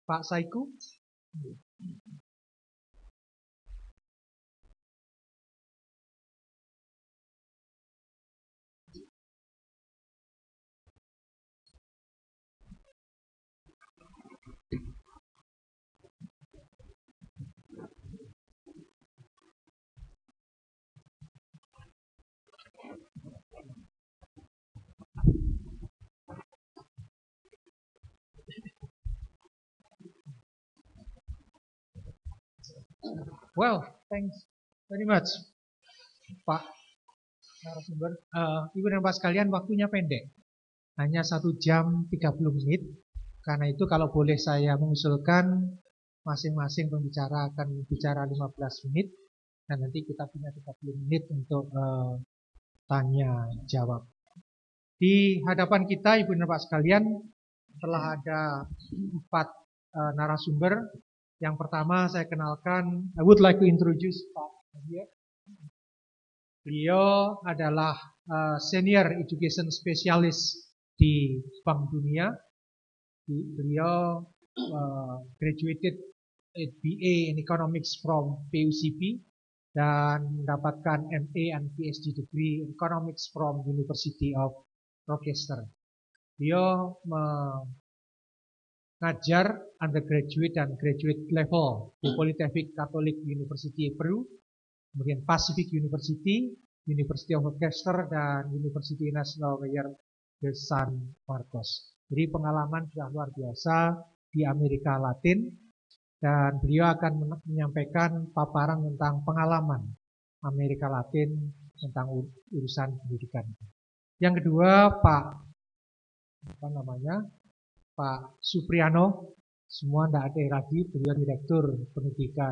Pak Saiku. Well, thanks very much, Pak narasumber. Ibu dan Pak sekalian, waktunya pendek, hanya 1 jam 30 menit. Karena itu kalau boleh saya mengusulkan masing-masing pembicara akan bicara 15 menit dan nanti kita punya 30 menit untuk tanya jawab. Di hadapan kita, Ibu dan Pak sekalian, telah ada 4 narasumber. Yang pertama saya kenalkan, I would like to introduce Pak Javier. Beliau adalah senior education specialist di Bank Dunia. Beliau graduated BA in Economics from PUCP dan mendapatkan MA and PhD degree in Economics from University of Rochester. Beliau mengajar undergraduate dan graduate level di Polytechnic Catholic University Peru, kemudian Pacific University, University of Rochester, dan University National Mayor de San Marcos. Jadi pengalaman sudah luar biasa di Amerika Latin, dan beliau akan menyampaikan paparan tentang pengalaman Amerika Latin tentang urusan pendidikan. Yang kedua, Pak Supriano, semua tidak ada lagi, beliau direktur pendidikan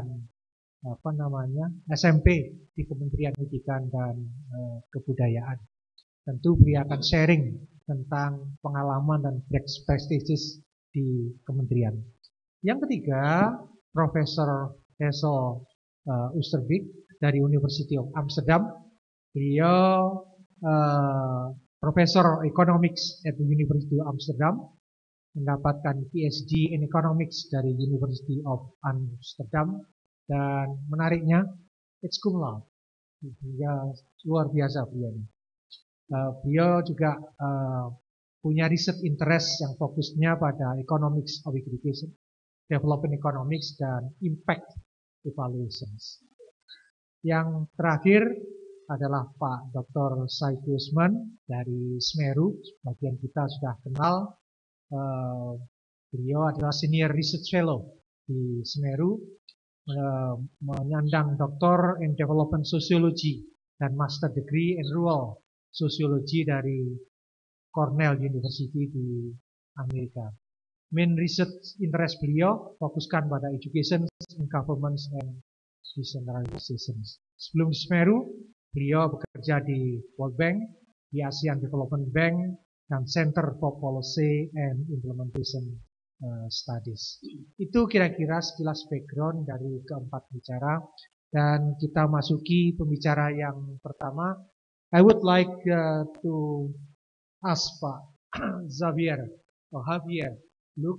SMP di Kementerian Pendidikan dan Kebudayaan. Tentu beliau akan sharing tentang pengalaman dan best practices di kementerian. Yang ketiga, Profesor Hessel Usterbeek dari University of Amsterdam. Beliau Profesor Economics at the University of Amsterdam, mendapatkan PhD in Economics dari University of Amsterdam, dan menariknya, it's cum laude. Ya, luar biasa beliau. Beliau juga punya research interest yang fokusnya pada economics of education, development economics, dan impact evaluations. Yang terakhir adalah Pak Dr. Saiku Usman dari Semeru. Bagian kita sudah kenal. Beliau adalah Senior Research Fellow di Semeru, menyandang Doctor in Development Sociology dan Master Degree in Rural Sociology dari Cornell University di Amerika. Main research interest beliau fokuskan pada education, governance, and decentralization. Sebelum di Semeru, beliau bekerja di World Bank, di ASEAN Development Bank, dan Center for Policy and Implementation Studies. Itu kira-kira sekilas background dari keempat bicara, dan kita masuki pembicara yang pertama. I would like to ask Pak Javier look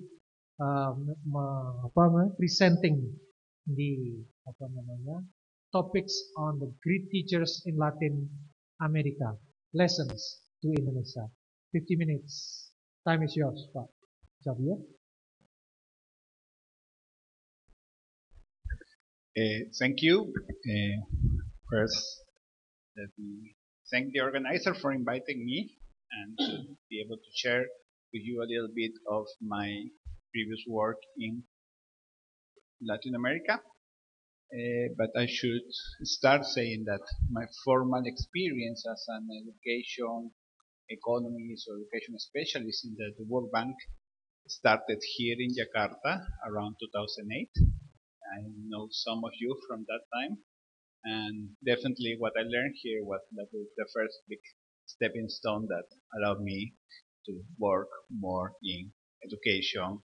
presenting the topics on the great teachers in Latin America, lessons to Indonesia. 50 minutes. Time is yours, Pak Javier. Thank you. First, let me thank the organizer for inviting me and to be able to share with you a little bit of my previous work in Latin America. But I should start saying that my formal experience as an education economist or education specialist in the World Bank started here in Jakarta around 2008. I know some of you from that time, and definitely what I learned here was the first big stepping stone that allowed me to work more in education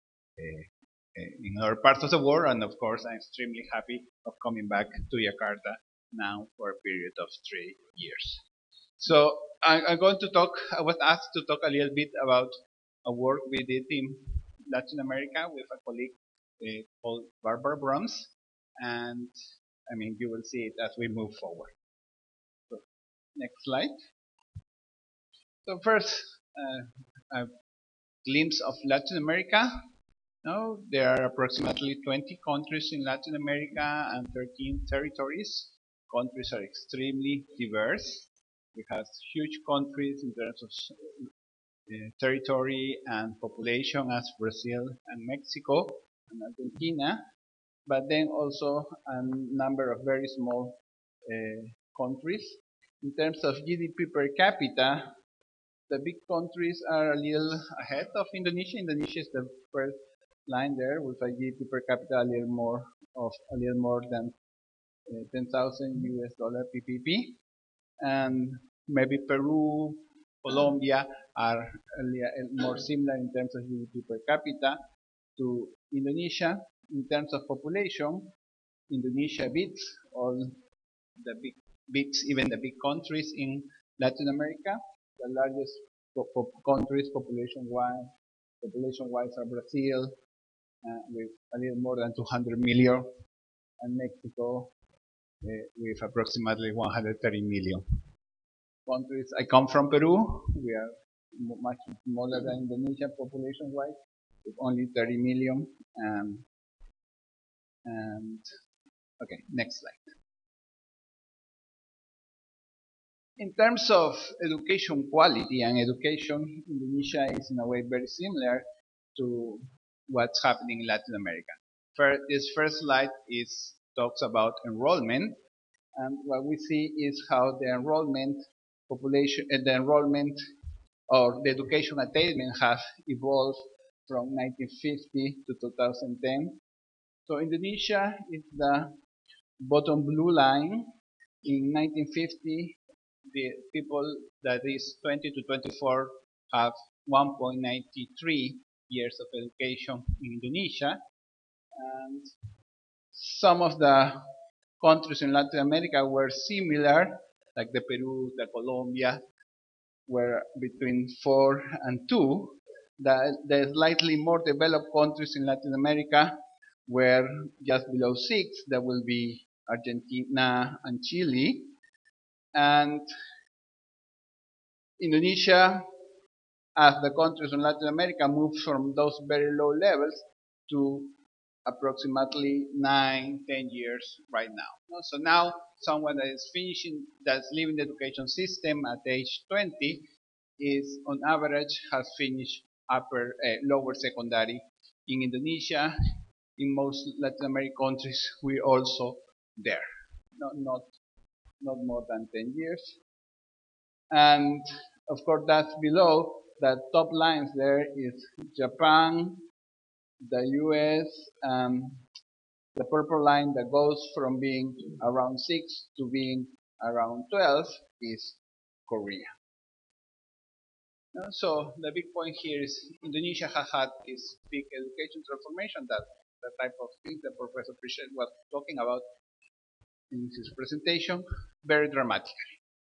in other parts of the world, and of course I'm extremely happy of coming back to Jakarta now for a period of 3 years. So I'm going to talk, I was asked to talk a little bit about a work we did in Latin America with a colleague called Barbara Brums, and I mean you will see it as we move forward. So, next slide. So first, a glimpse of Latin America. Now, there are approximately 20 countries in Latin America and 13 territories. Countries are extremely diverse. We have huge countries in terms of territory and population as Brazil and Mexico and Argentina, but then also a number of very small countries. In terms of GDP per capita, the big countries are a little ahead of Indonesia. Indonesia is the first line there with a GDP per capita a little more than 10,000 US dollar PPP, and maybe Peru, Colombia are a little more similar in terms of GDP per capita to Indonesia. In terms of population, Indonesia beats all the beats even the big countries in Latin America. The largest countries population-wise are Brazil with a little more than 200 million, and Mexico with approximately 130 million. Countries. I come from Peru. We are much smaller than Indonesia population-wise, with only 30 million. And okay, next slide. In terms of education quality and education, Indonesia is in a way very similar to what's happening in Latin America. This first slide talks about enrollment, and what we see is how the enrollment population, the enrollment or the education attainment has evolved from 1950 to 2010. So Indonesia is the bottom blue line. In 1950, the people that is 20 to 24 have 1.93 years of education in Indonesia, and some of the countries in Latin America were similar, like the Peru, the Colombia, were between 4 and 2. The slightly more developed countries in Latin America were just below 6. That will be Argentina and Chile. And Indonesia, as the countries in Latin America, moved from those very low levels to approximately 9, 10 years right now. So now someone that is that's leaving the education system at age 20 is on average has finished lower secondary in Indonesia. In most Latin American countries, we're also there. Not more than 10 years. And of course, that's below. The top lines there is Japan, the US, the purple line that goes from being around 6 to being around 12 is Korea. So the big point here is Indonesia has had this big education transformation, that the type of things that Professor Fischer was talking about in his presentation, very dramatically.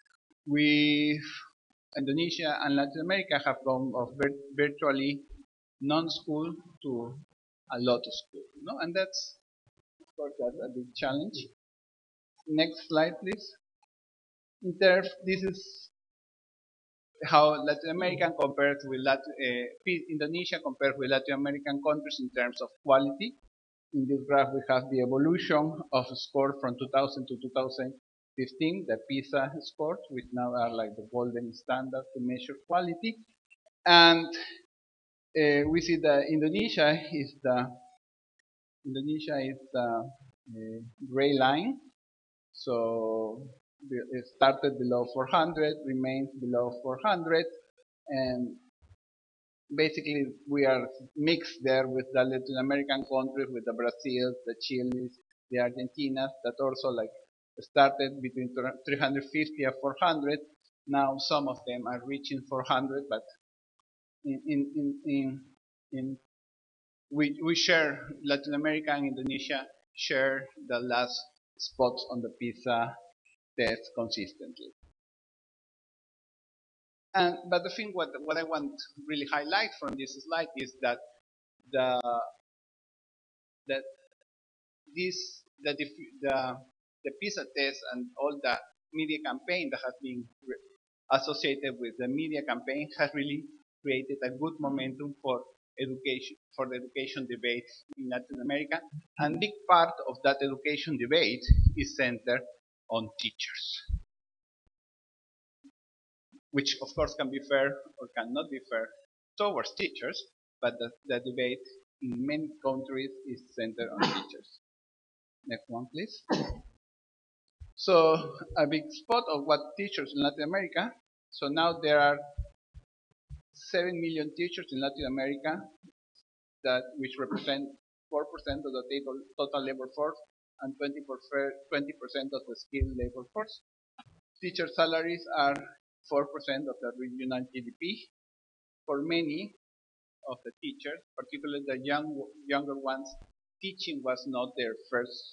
Indonesia and Latin America have gone of virtually non-school to a lot of school, and that's, of course, that's a big challenge. Next slide, please. This is how Latin America compares with Indonesia compared with Latin American countries in terms of quality. In this graph, we have the evolution of score from 2000 to 2015, the PISA scores, which now are like the golden standard to measure quality. And we see that Indonesia is the gray line. So it started below 400, remains below 400, and basically we are mixed there with the Latin American countries, with the Brazils, the Chiles, the Argentinas, that also like started between 350 and 400. Now some of them are reaching 400, but we share, Latin America and Indonesia share the last spots on the PISA test consistently. But the thing what I want to really highlight from this slide is that the that this the PISA test and all the media campaign that has been associated with the media campaign has really created a good momentum for the education debate in Latin America, and big part of that education debate is centered on teachers, which of course can be fair or cannot be fair towards teachers, but the debate in many countries is centered on teachers. Next one, please. So a big spot of what teachers in Latin America. So now there are 7 million teachers in Latin America, which represent 4% of the total labor force and 20% of the skilled labor force. Teacher salaries are 4% of the regional GDP. For many of the teachers, particularly the younger ones, teaching was not their first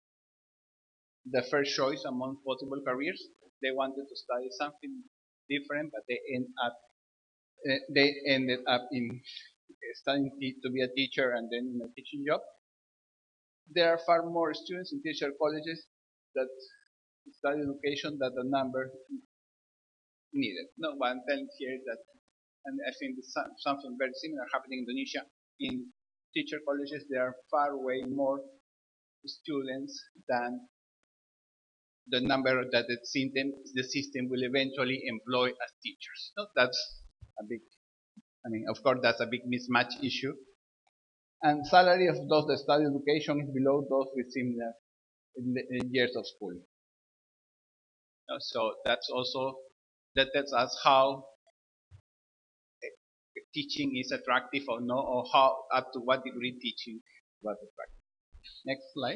choice among possible careers. They wanted to study something different, but they ended up in studying to be a teacher and then in a teaching job. There are far more students in teacher colleges that study education than the number needed. No, what I'm telling here is that, and I think something very similar happening in Indonesia. In teacher colleges, there are far way more students than the number that the system will eventually employ as teachers. So that's a big, of course, that's a big mismatch issue. And salary of those that study education is below those with similar years of schooling. So that tells us how teaching is attractive or no, or how up to what degree teaching was attractive. Next slide.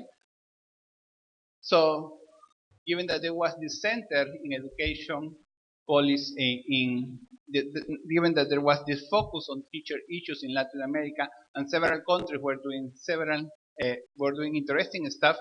So, given that there was this center in education policy, given that there was this focus on teacher issues in Latin America, and several countries were doing interesting stuff,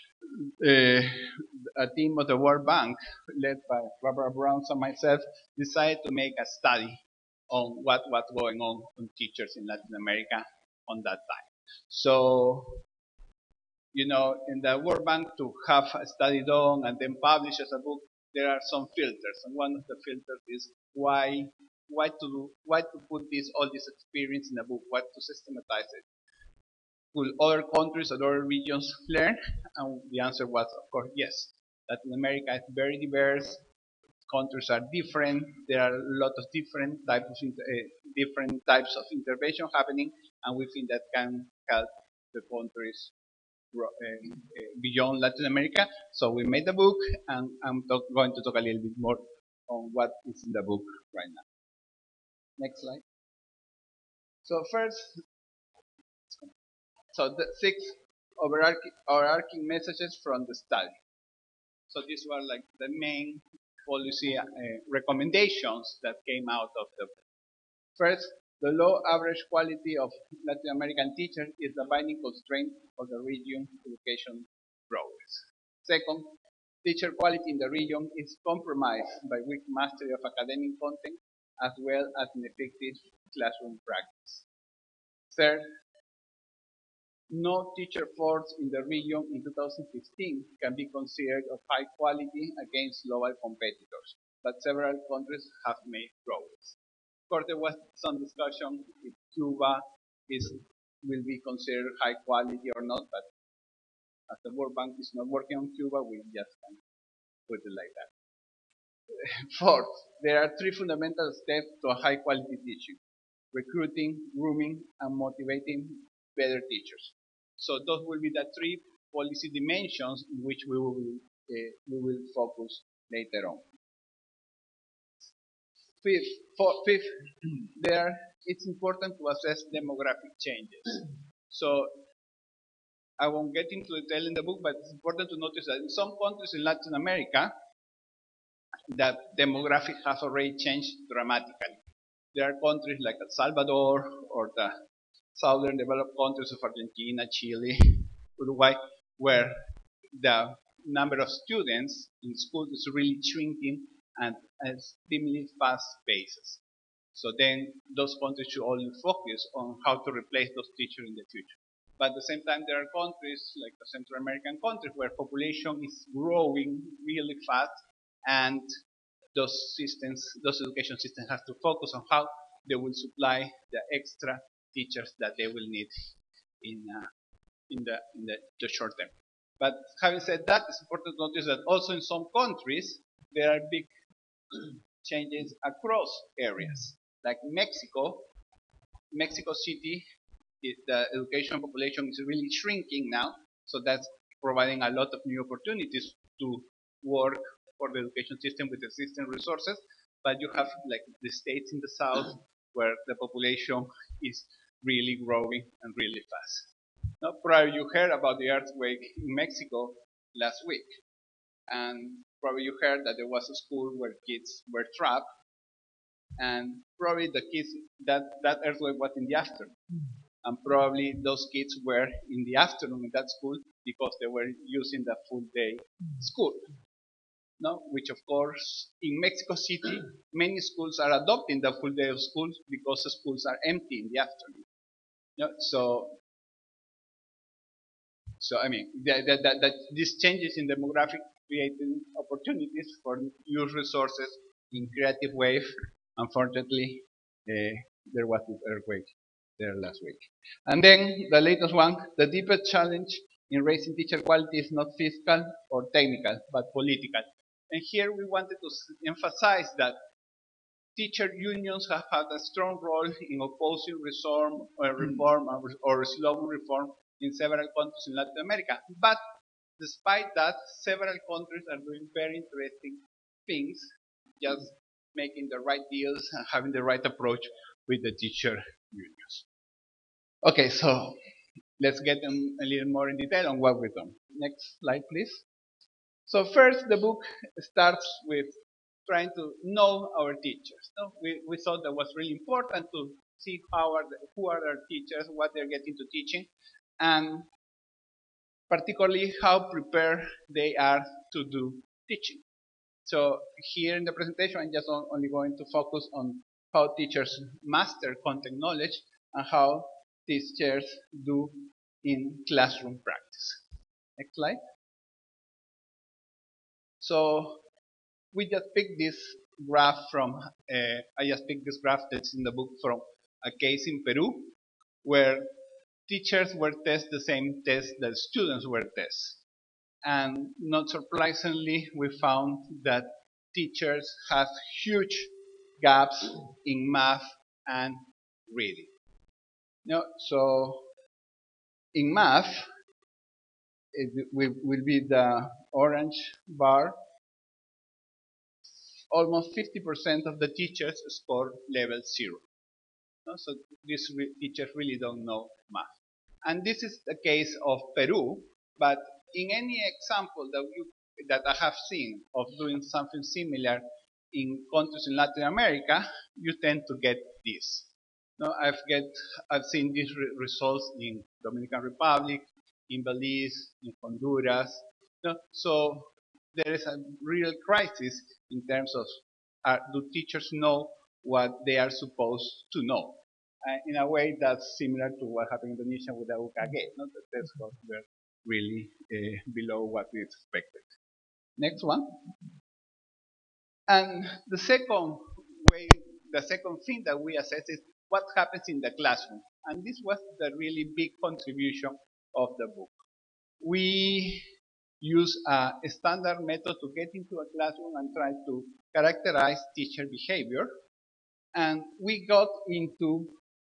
a team of the World Bank, led by Barbara Brown and myself, decided to make a study on what was going on teachers in Latin America on that time. So, in the World Bank, to have a study done and then publish as a book, there are some filters, and one of the filters is why to put all this experience in a book, why to systematize it. Will other countries or other regions learn? And the answer was, of course, yes. Latin America is very diverse. Countries are different. There are a lot of different types of intervention happening, and we think that can help the countries beyond Latin America. So we made the book, and I'm going to talk a little bit more on what is in the book right now. Next slide. So first, the 6 overarching messages from the study. So these were like the main policy recommendations that came out of the book. First, the low average quality of Latin American teachers is the binding constraint for the region education progress. Second, teacher quality in the region is compromised by weak mastery of academic content as well as ineffective classroom practice. Third, no teacher force in the region in 2015 can be considered of high quality against global competitors, but several countries have made progress. Of course, there was some discussion if Cuba will be considered high quality or not, but as the World Bank is not working on Cuba, we just can put it like that. Fourth, there are 3 fundamental steps to a high quality teaching: recruiting, grooming, and motivating better teachers. So those will be the 3 policy dimensions in which we will focus later on. Fifth, it's important to assess demographic changes. So I won't get into detail in the book, but it's important to notice that in some countries in Latin America, the demographic has already changed dramatically. There are countries like El Salvador or the southern developed countries of Argentina, Chile, Uruguay, where the number of students in schools is really shrinking at a extremely fast pace. So then those countries should only focus on how to replace those teachers in the future. But at the same time, there are countries like the Central American countries where population is growing really fast, and those systems, those education systems have to focus on how they will supply the extra teachers that they will need in the short term. But having said that, it's important to notice that also in some countries there are big changes across areas. Like Mexico City, the education population is really shrinking now, so that's providing a lot of new opportunities to work for the education system with existing resources. But you have like the states in the south where the population is really growing and really fast. Now, probably you heard about the earthquake in Mexico last week, and probably you heard that there was a school where kids were trapped, and probably the kids that earthquake was in the afternoon, and probably those kids were in the afternoon in that school because they were using the full day school. No, which of course in Mexico City many schools are adopting the full day of school because the schools are empty in the afternoon. No, so I mean that these changes in demographic creating opportunities for use resources in creative ways. Unfortunately, there was this earthquake there last week. And then the latest one, the deepest challenge in raising teacher quality is not fiscal or technical, but political. And here we wanted to emphasize that teacher unions have had a strong role in opposing reform or slow reform in several countries in Latin America. But despite that, several countries are doing very interesting things, just making the right deals and having the right approach with the teacher unions. Okay, so let's get a little more in detail on what we've done. Next slide, please. So first, the book starts with trying to know our teachers. So we thought that was really important to see who are our teachers, what they're getting to teaching, and particularly how prepared they are to do teaching. So here in the presentation, I'm just only going to focus on how teachers master content knowledge and how teachers do in classroom practice. Next slide. So we just picked this graph from, I just picked this graph that's in the book from a case in Peru where teachers were tested the same test that students were tested. And not surprisingly, we found that teachers have huge gaps in math and reading. So in math, it will be the orange bar. Almost 50% of the teachers score level 0. So these teachers really don't know math. And this is the case of Peru, but in any example that I have seen of doing something similar in countries in Latin America, you tend to get this. I've seen these results in Dominican Republic, in Belize, in Honduras. So there is a real crisis in terms of do teachers know what they are supposed to know? In a way that's similar to what happened in Indonesia with the UKG. The test scores were really below what we expected. Next one. And the second thing that we assess is what happens in the classroom. And this was the really big contribution of the book. We use a standard method to get into a classroom and try to characterize teacher behavior. And we got into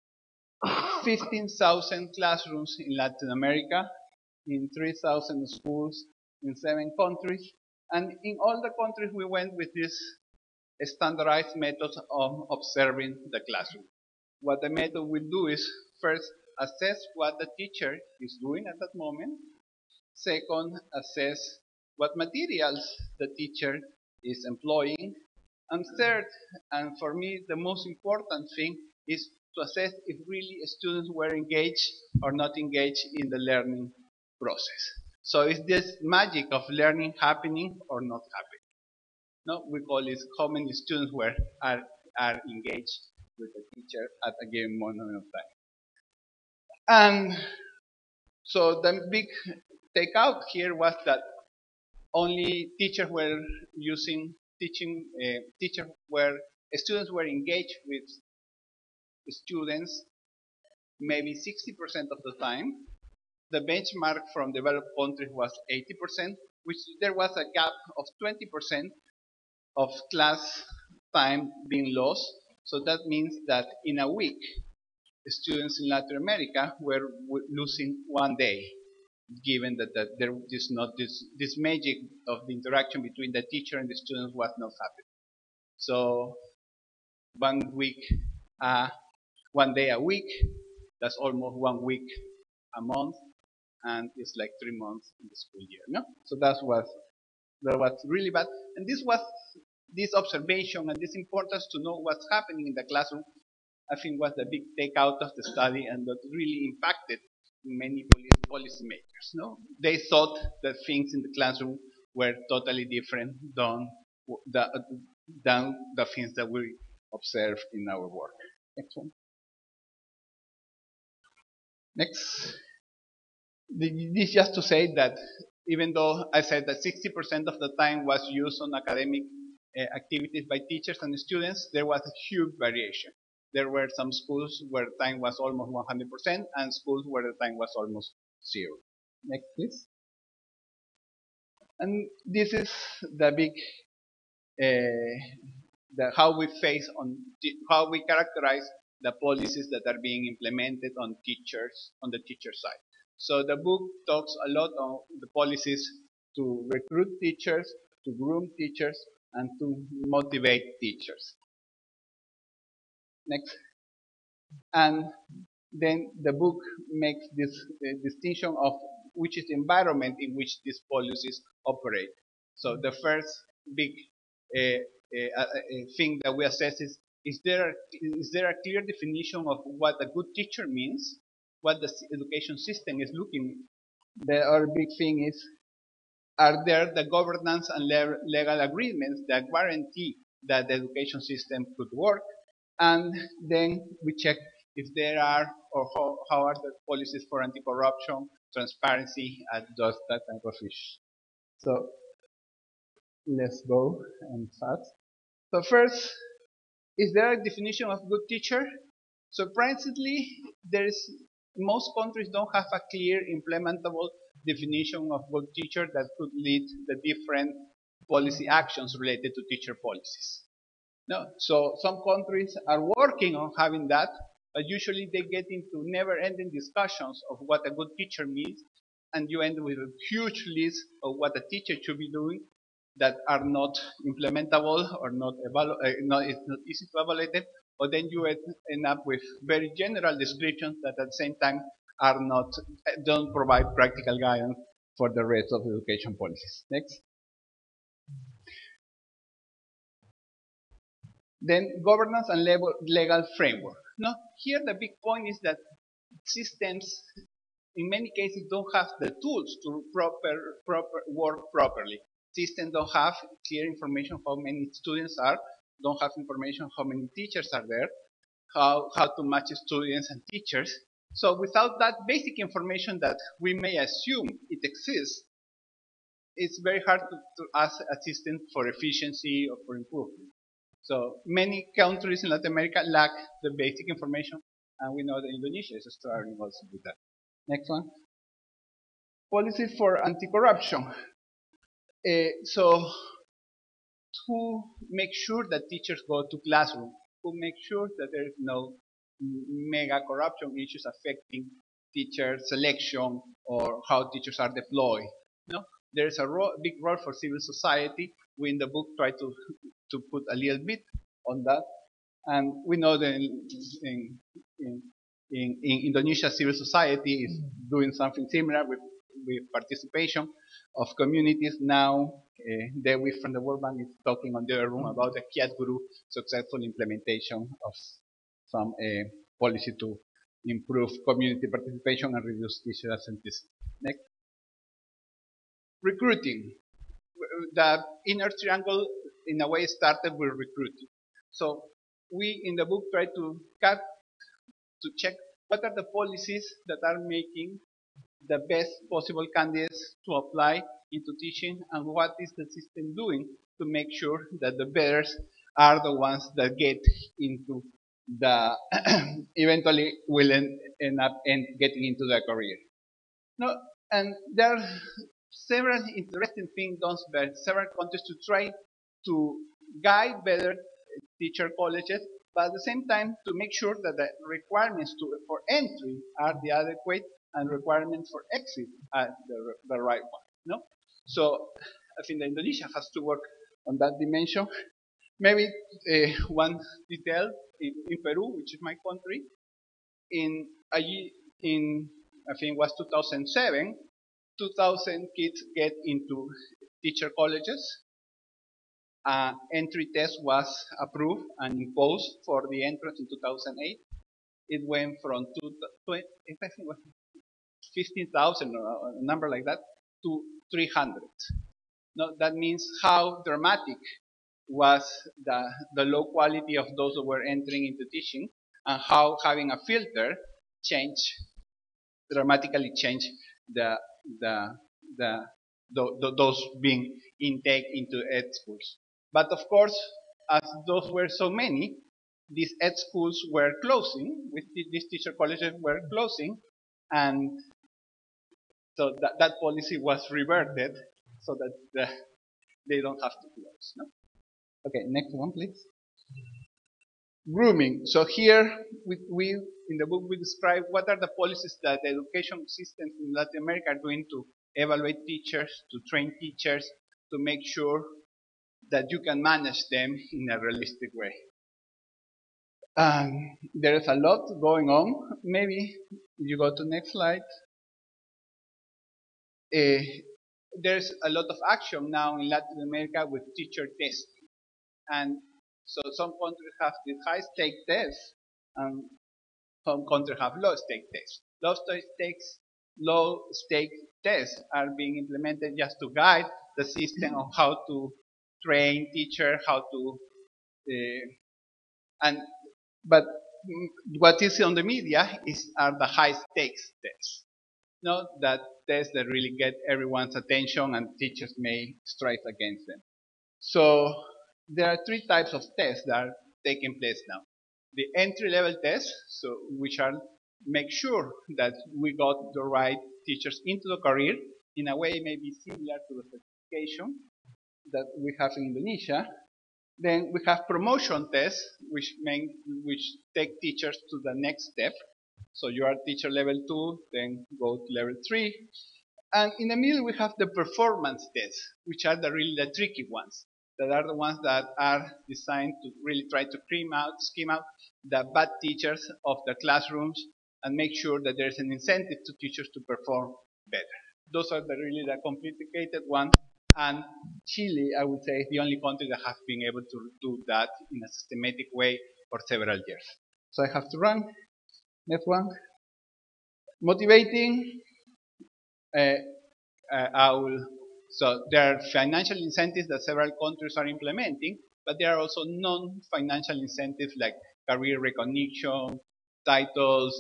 15,000 classrooms in Latin America, in 3,000 schools in 7 countries. And in all the countries we went with this standardized method of observing the classroom. What the method will do is first assess what the teacher is doing at that moment. Second, assess what materials the teacher is employing. And third, and for me the most important thing, is to assess if really students were engaged or not engaged in the learning process. So is this magic of learning happening or not happening? No, we call this how many students are engaged with a teacher at a given moment of time. And so the big takeout here was that only teachers were teachers were students were engaged with students maybe 60% of the time. The benchmark from developed countries was 80%, which there was a gap of 20% of class time being lost. So that means that in a week, students in Latin America were losing 1 day, given that there is not this magic of the interaction between the teacher and the students was not happening. So 1 week, 1 day a week, that's almost 1 week a month, and it's like 3 months in the school year. No, so that was really bad, and this observation and this importance to know what's happening in the classroom, I think, was the big takeout of the study, and that really impacted many policymakers. No, they thought that things in the classroom were totally different than the things that we observe in our work. Next one. Next. This just to say that even though I said that 60% of the time was used on academic activities by teachers and students, there was a huge variation. There were some schools where time was almost 100% and schools where the time was almost 0. Next, please. And this is the big, how we face how we characterize the policies that are being implemented on the teacher side. So the book talks a lot on the policies to recruit teachers, to groom teachers, and to motivate teachers. Next. And then the book makes this distinction of which is the environment in which these policies operate. So the first big thing that we assess is there a clear definition of what a good teacher means, what the education system is looking. The other big thing is, are there the governance and legal agreements that guarantee that the education system could work? And then we check if there are, or how are the policies for anti-corruption, transparency, and that type of issues. So let's go and fast. So first, is there a definition of good teacher? Surprisingly, most countries don't have a clear implementable definition of good teacher that could lead the different policy actions related to teacher policies. No, so some countries are working on having that, but usually they get into never-ending discussions of what a good teacher means, and you end with a huge list of what a teacher should be doing that are not implementable or it's not easy to evaluate, or then you end up with very general descriptions that at the same time don't provide practical guidance for the rest of education policies. Next. Then governance and legal framework. Now, here the big point is that systems in many cases don't have the tools to work properly. Systems don't have clear information how many students are, don't have information how many teachers are there, how to match students and teachers. So without that basic information that we may assume it exists, it's very hard to ask a system for efficiency or for improvement. So many countries in Latin America lack the basic information, and we know that Indonesia is starting also with that. Next one. Policies for anti-corruption. So who makes sure that teachers go to classroom? Who makes sure that there is no mega corruption issues affecting teacher selection or how teachers are deployed? No, there is a big role for civil society. We in the book try to put a little bit on that, and we know that in Indonesia, civil society is doing something similar with participation of communities. Now, Dewi from the World Bank is talking on the other room about the Kiat Guru successful implementation of some policy to improve community participation and reduce teacher absenteeism. Next. Recruiting. The inner triangle, in a way, started with recruiting. So we in the book try to cut to check what are the policies that are making the best possible candidates to apply into teaching, and what is the system doing to make sure that the betters are the ones that get into the eventually will end up getting into the career. No, and there are several interesting things done by several countries to try to guide better teacher colleges, but at the same time to make sure that the requirements for entry are the adequate and requirements for exit are the right one. No, so I think that Indonesia has to work on that dimension. Maybe one detail in Peru, which is my country, in in I think it was 2007, 2,000 kids get into teacher colleges. Entry test was approved and imposed for the entrance in 2008. It went from 15,000 or a number like that to 300. Now, that means how dramatic was the low quality of those who were entering into teaching, and how having a filter dramatically changed the, the, those being intake into ed schools. But of course, as those were so many, these ed schools were closing, these teacher colleges were closing, and so that policy was reverted so that they don't have to close. No? Okay, next one, please. Grooming. So here we in the book we describe what are the policies that the education systems in Latin America are doing to evaluate teachers, to train teachers, to make sure that you can manage them in a realistic way. There is a lot going on. Maybe you go to next slide. There's a lot of action now in Latin America with teacher testing, and so some countries have these high stake tests, and some countries have low stake tests. Low stake tests are being implemented just to guide the system on how to train teachers, how to but what is on the media are the high stakes tests. Not that tests that really get everyone's attention and teachers may strive against them. So there are three types of tests that are taking place now. The entry-level tests, so which are make sure that we got the right teachers into the career in a way maybe similar to the certification that we have in Indonesia. Then we have promotion tests, which take teachers to the next step. So you are teacher level 2, then go to level 3. And in the middle we have the performance tests, which are really the tricky ones. That are the ones that are designed to really try to skim out the bad teachers of the classrooms and make sure that there's an incentive to teachers to perform better. Those are really the complicated ones. And Chile, I would say, is the only country that has been able to do that in a systematic way for several years. So I have to run. Next one. Motivating. So there are financial incentives that several countries are implementing, but there are also non-financial incentives like career recognition, titles,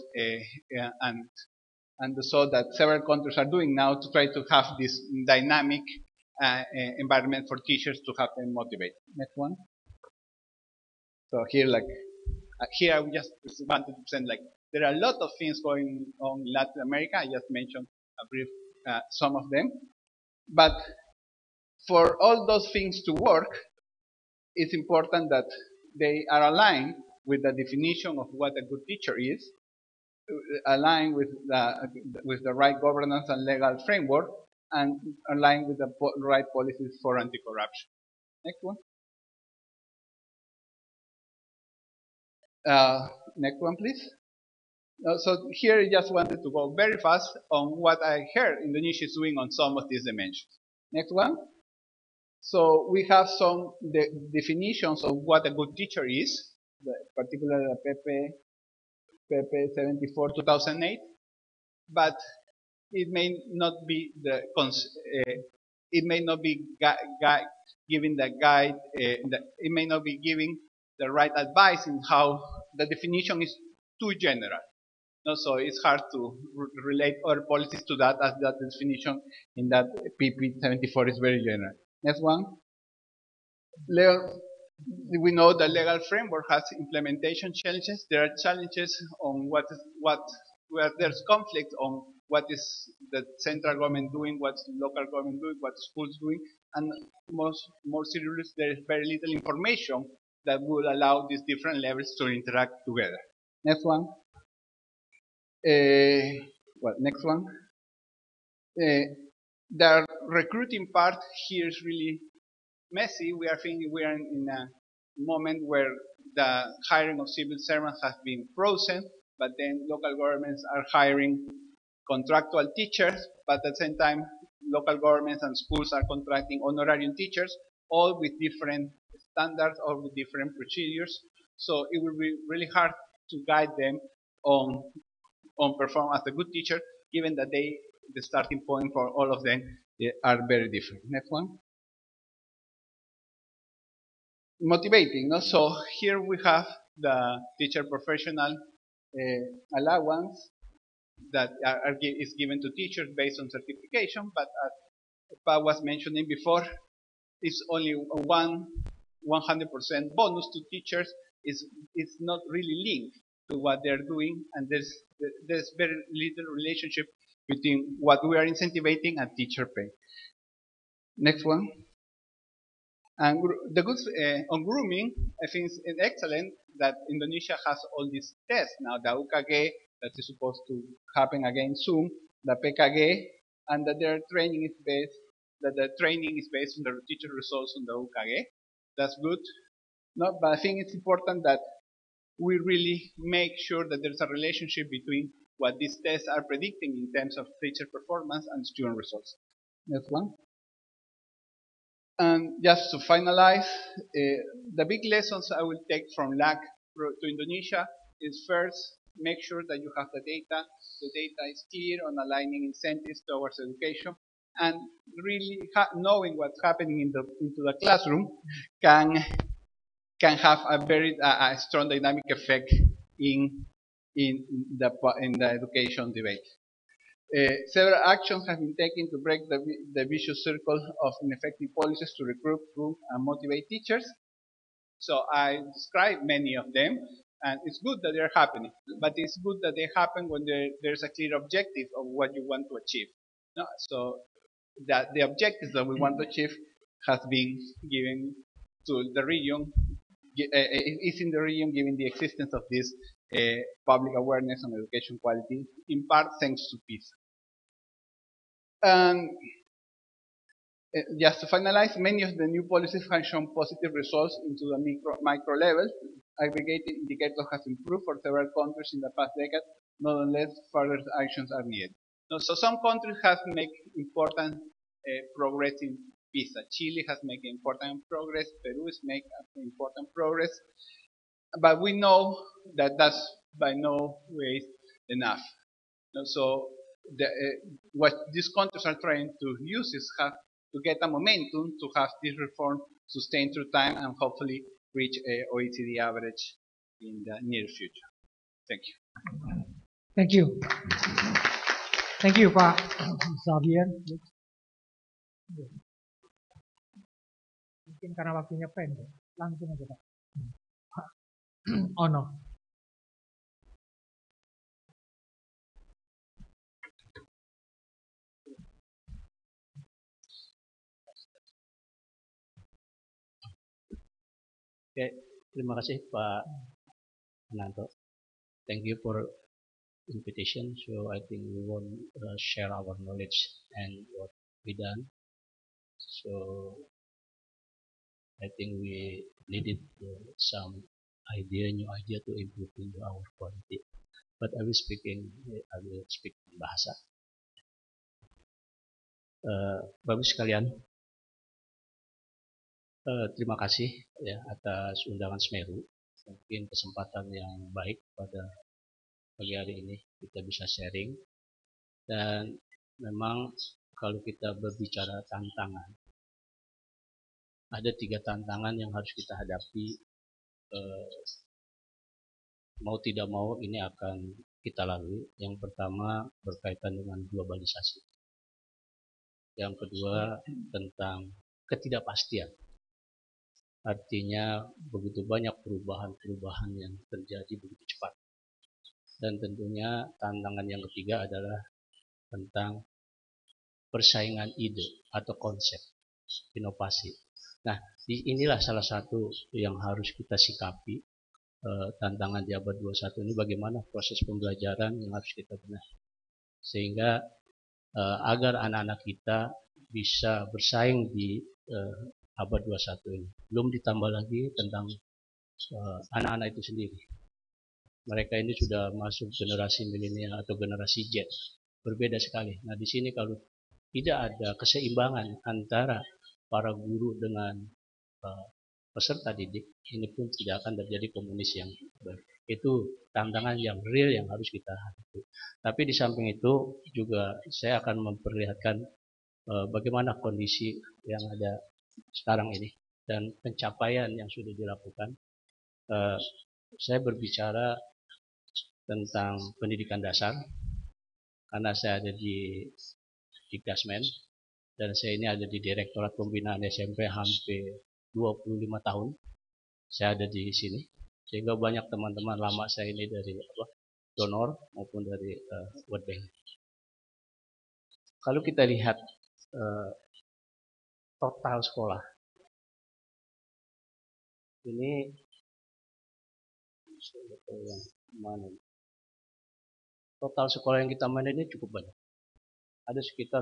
and so that several countries are doing now to try to have this dynamic environment for teachers to have them motivate. Next one. So here, here I just wanted to present there are a lot of things going on in Latin America. I just mentioned a brief some of them, but for all those things to work, it's important that they are aligned with the definition of what a good teacher is, aligned with the right governance and legal framework, and aligned with the right policies for anti-corruption. Next one. Next one, please. So here I just wanted to go very fast on what I heard Indonesia is doing on some of these dimensions. Next one. So we have some definitions of what a good teacher is, particularly the PP 74 2008, but it may not be it may not be giving the guide. It may not be giving the right advice in how the definition is too general. No, so it's hard to relate other policies to that, as that definition in that PP 74 is very general. Next one. We know the legal framework has implementation challenges. There are challenges on where there's conflict on what is the central government doing, what's the local government doing, what schools doing, and more seriously, there is very little information that will allow these different levels to interact together. Next one. Next one. The recruiting part here is really messy. We are thinking we are in a moment where the hiring of civil servants has been frozen, but then local governments are hiring contractual teachers, but at the same time, local governments and schools are contracting honorarium teachers, all with different standards or with different procedures. So it will be really hard to guide them on perform as a good teacher, given that the starting point for all of them are very different. Next one. Motivating. No? So here we have the teacher professional allowance that is given to teachers based on certification, but as Pa was mentioning before, it's only 100% bonus to teachers. It's not really linked to what they're doing, and there's very little relationship between what we are incentivizing and teacher pay. Next one. And the good on grooming, I think it's excellent that Indonesia has all these tests now. The UKG that is supposed to happen again soon, the PKG, and that their training is based. That the training is based on the teacher results on the UKG. That's good. No, but I think it's important that we really make sure that there's a relationship between what these tests are predicting in terms of teacher performance and student results. Next one. And just to finalize, the big lessons I will take from LAC to Indonesia is first, make sure that you have the data. The data is clear on aligning incentives towards education, and really knowing what's happening into the classroom can have a very strong dynamic effect in the education debate. Several actions have been taken to break the vicious circle of ineffective policies to recruit, groom, and motivate teachers. So I described many of them, and it's good that they're happening. But it's good that they happen when there's a clear objective of what you want to achieve. No? So that the objectives that we want to achieve has been given to the region, is in the region given the existence of this public awareness on education quality, in part thanks to PISA. And just to finalize, many of the new policies have shown positive results into the micro level. Aggregated indicators have improved for several countries in the past decade. Nonetheless, further actions are needed. So some countries have made important progress in PISA. Chile has made important progress. Peru is making important progress. But we know that that's by no way enough. So what these countries are trying to use is to get a momentum to have this reform sustained through time and hopefully reach a OECD average in the near future. Thank you. Thank you. Thank you, Pak Xavier. Mungkin karena waktunya pendek, langsung aja Pak. Oh no. Oke, terima kasih Pak Ananto. Thank you for invitation. So I think we want share our knowledge and what we done. So I think we needed some new idea to improve our quality. But I will speak bahasa. Bapak sekalian, terima kasih ya atas undangan Semeru. Mungkin kesempatan yang baik pada pagi hari ini kita bisa sharing. Dan memang kalau kita berbicara tantangan, ada 3 tantangan yang harus kita hadapi mau tidak mau ini akan kita lalui. Yang pertama berkaitan dengan globalisasi. Yang kedua tentang ketidakpastian. Artinya begitu banyak perubahan-perubahan yang terjadi begitu cepat. Dan tentunya tantangan yang ketiga adalah tentang persaingan ide atau konsep inovasi. Nah, inilah salah satu yang harus kita sikapi. Tantangan di abad 21 ini bagaimana proses pembelajaran yang harus kita benahi. Sehingga agar anak-anak kita bisa bersaing di abad 21 ini. Belum ditambah lagi tentang anak-anak itu sendiri. Mereka ini sudah masuk generasi milenial atau generasi Z. Berbeda sekali. Nah, di sini kalau tidak ada keseimbangan antara para guru dengan peserta didik, ini pun tidak akan terjadi komunis yang baik. Itu tantangan yang real yang harus kita hadapi. Tapi di samping itu juga saya akan memperlihatkan bagaimana kondisi yang ada sekarang ini dan pencapaian yang sudah dilakukan. Saya berbicara tentang pendidikan dasar karena saya ada di Dikdasmen dan saya ini ada di Direktorat Pembinaan SMP hampir 25 tahun. Saya ada di sini sehingga banyak teman-teman lama saya ini dari donor maupun dari World Bank. Kalau kita lihat total sekolah ini total sekolah yang kita manage ini cukup banyak. Ada sekitar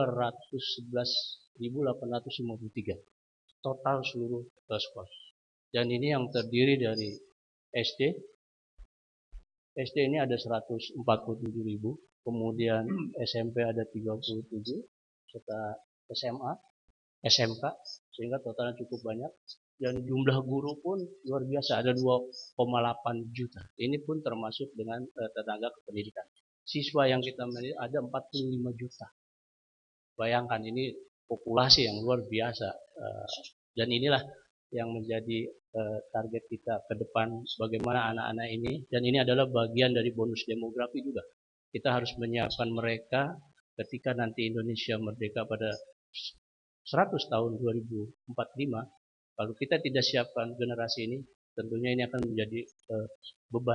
211.853 total seluruh sekolah. Dan ini yang terdiri dari SD ini ada 147.000, kemudian SMP ada 37, serta SMA, SMK, sehingga totalnya cukup banyak. Dan jumlah guru pun luar biasa, ada 2,8 juta. Ini pun termasuk dengan tenaga kependidikan. Siswa yang kita miliki ada 45 juta. Bayangkan ini populasi yang luar biasa. Dan inilah yang menjadi target kita ke depan, bagaimana anak-anak ini, dan ini adalah bagian dari bonus demografi juga. Kita harus menyiapkan mereka ketika nanti Indonesia merdeka pada 100 tahun 2045. Kalau kita tidak siapkan generasi ini, tentunya ini akan menjadi beban.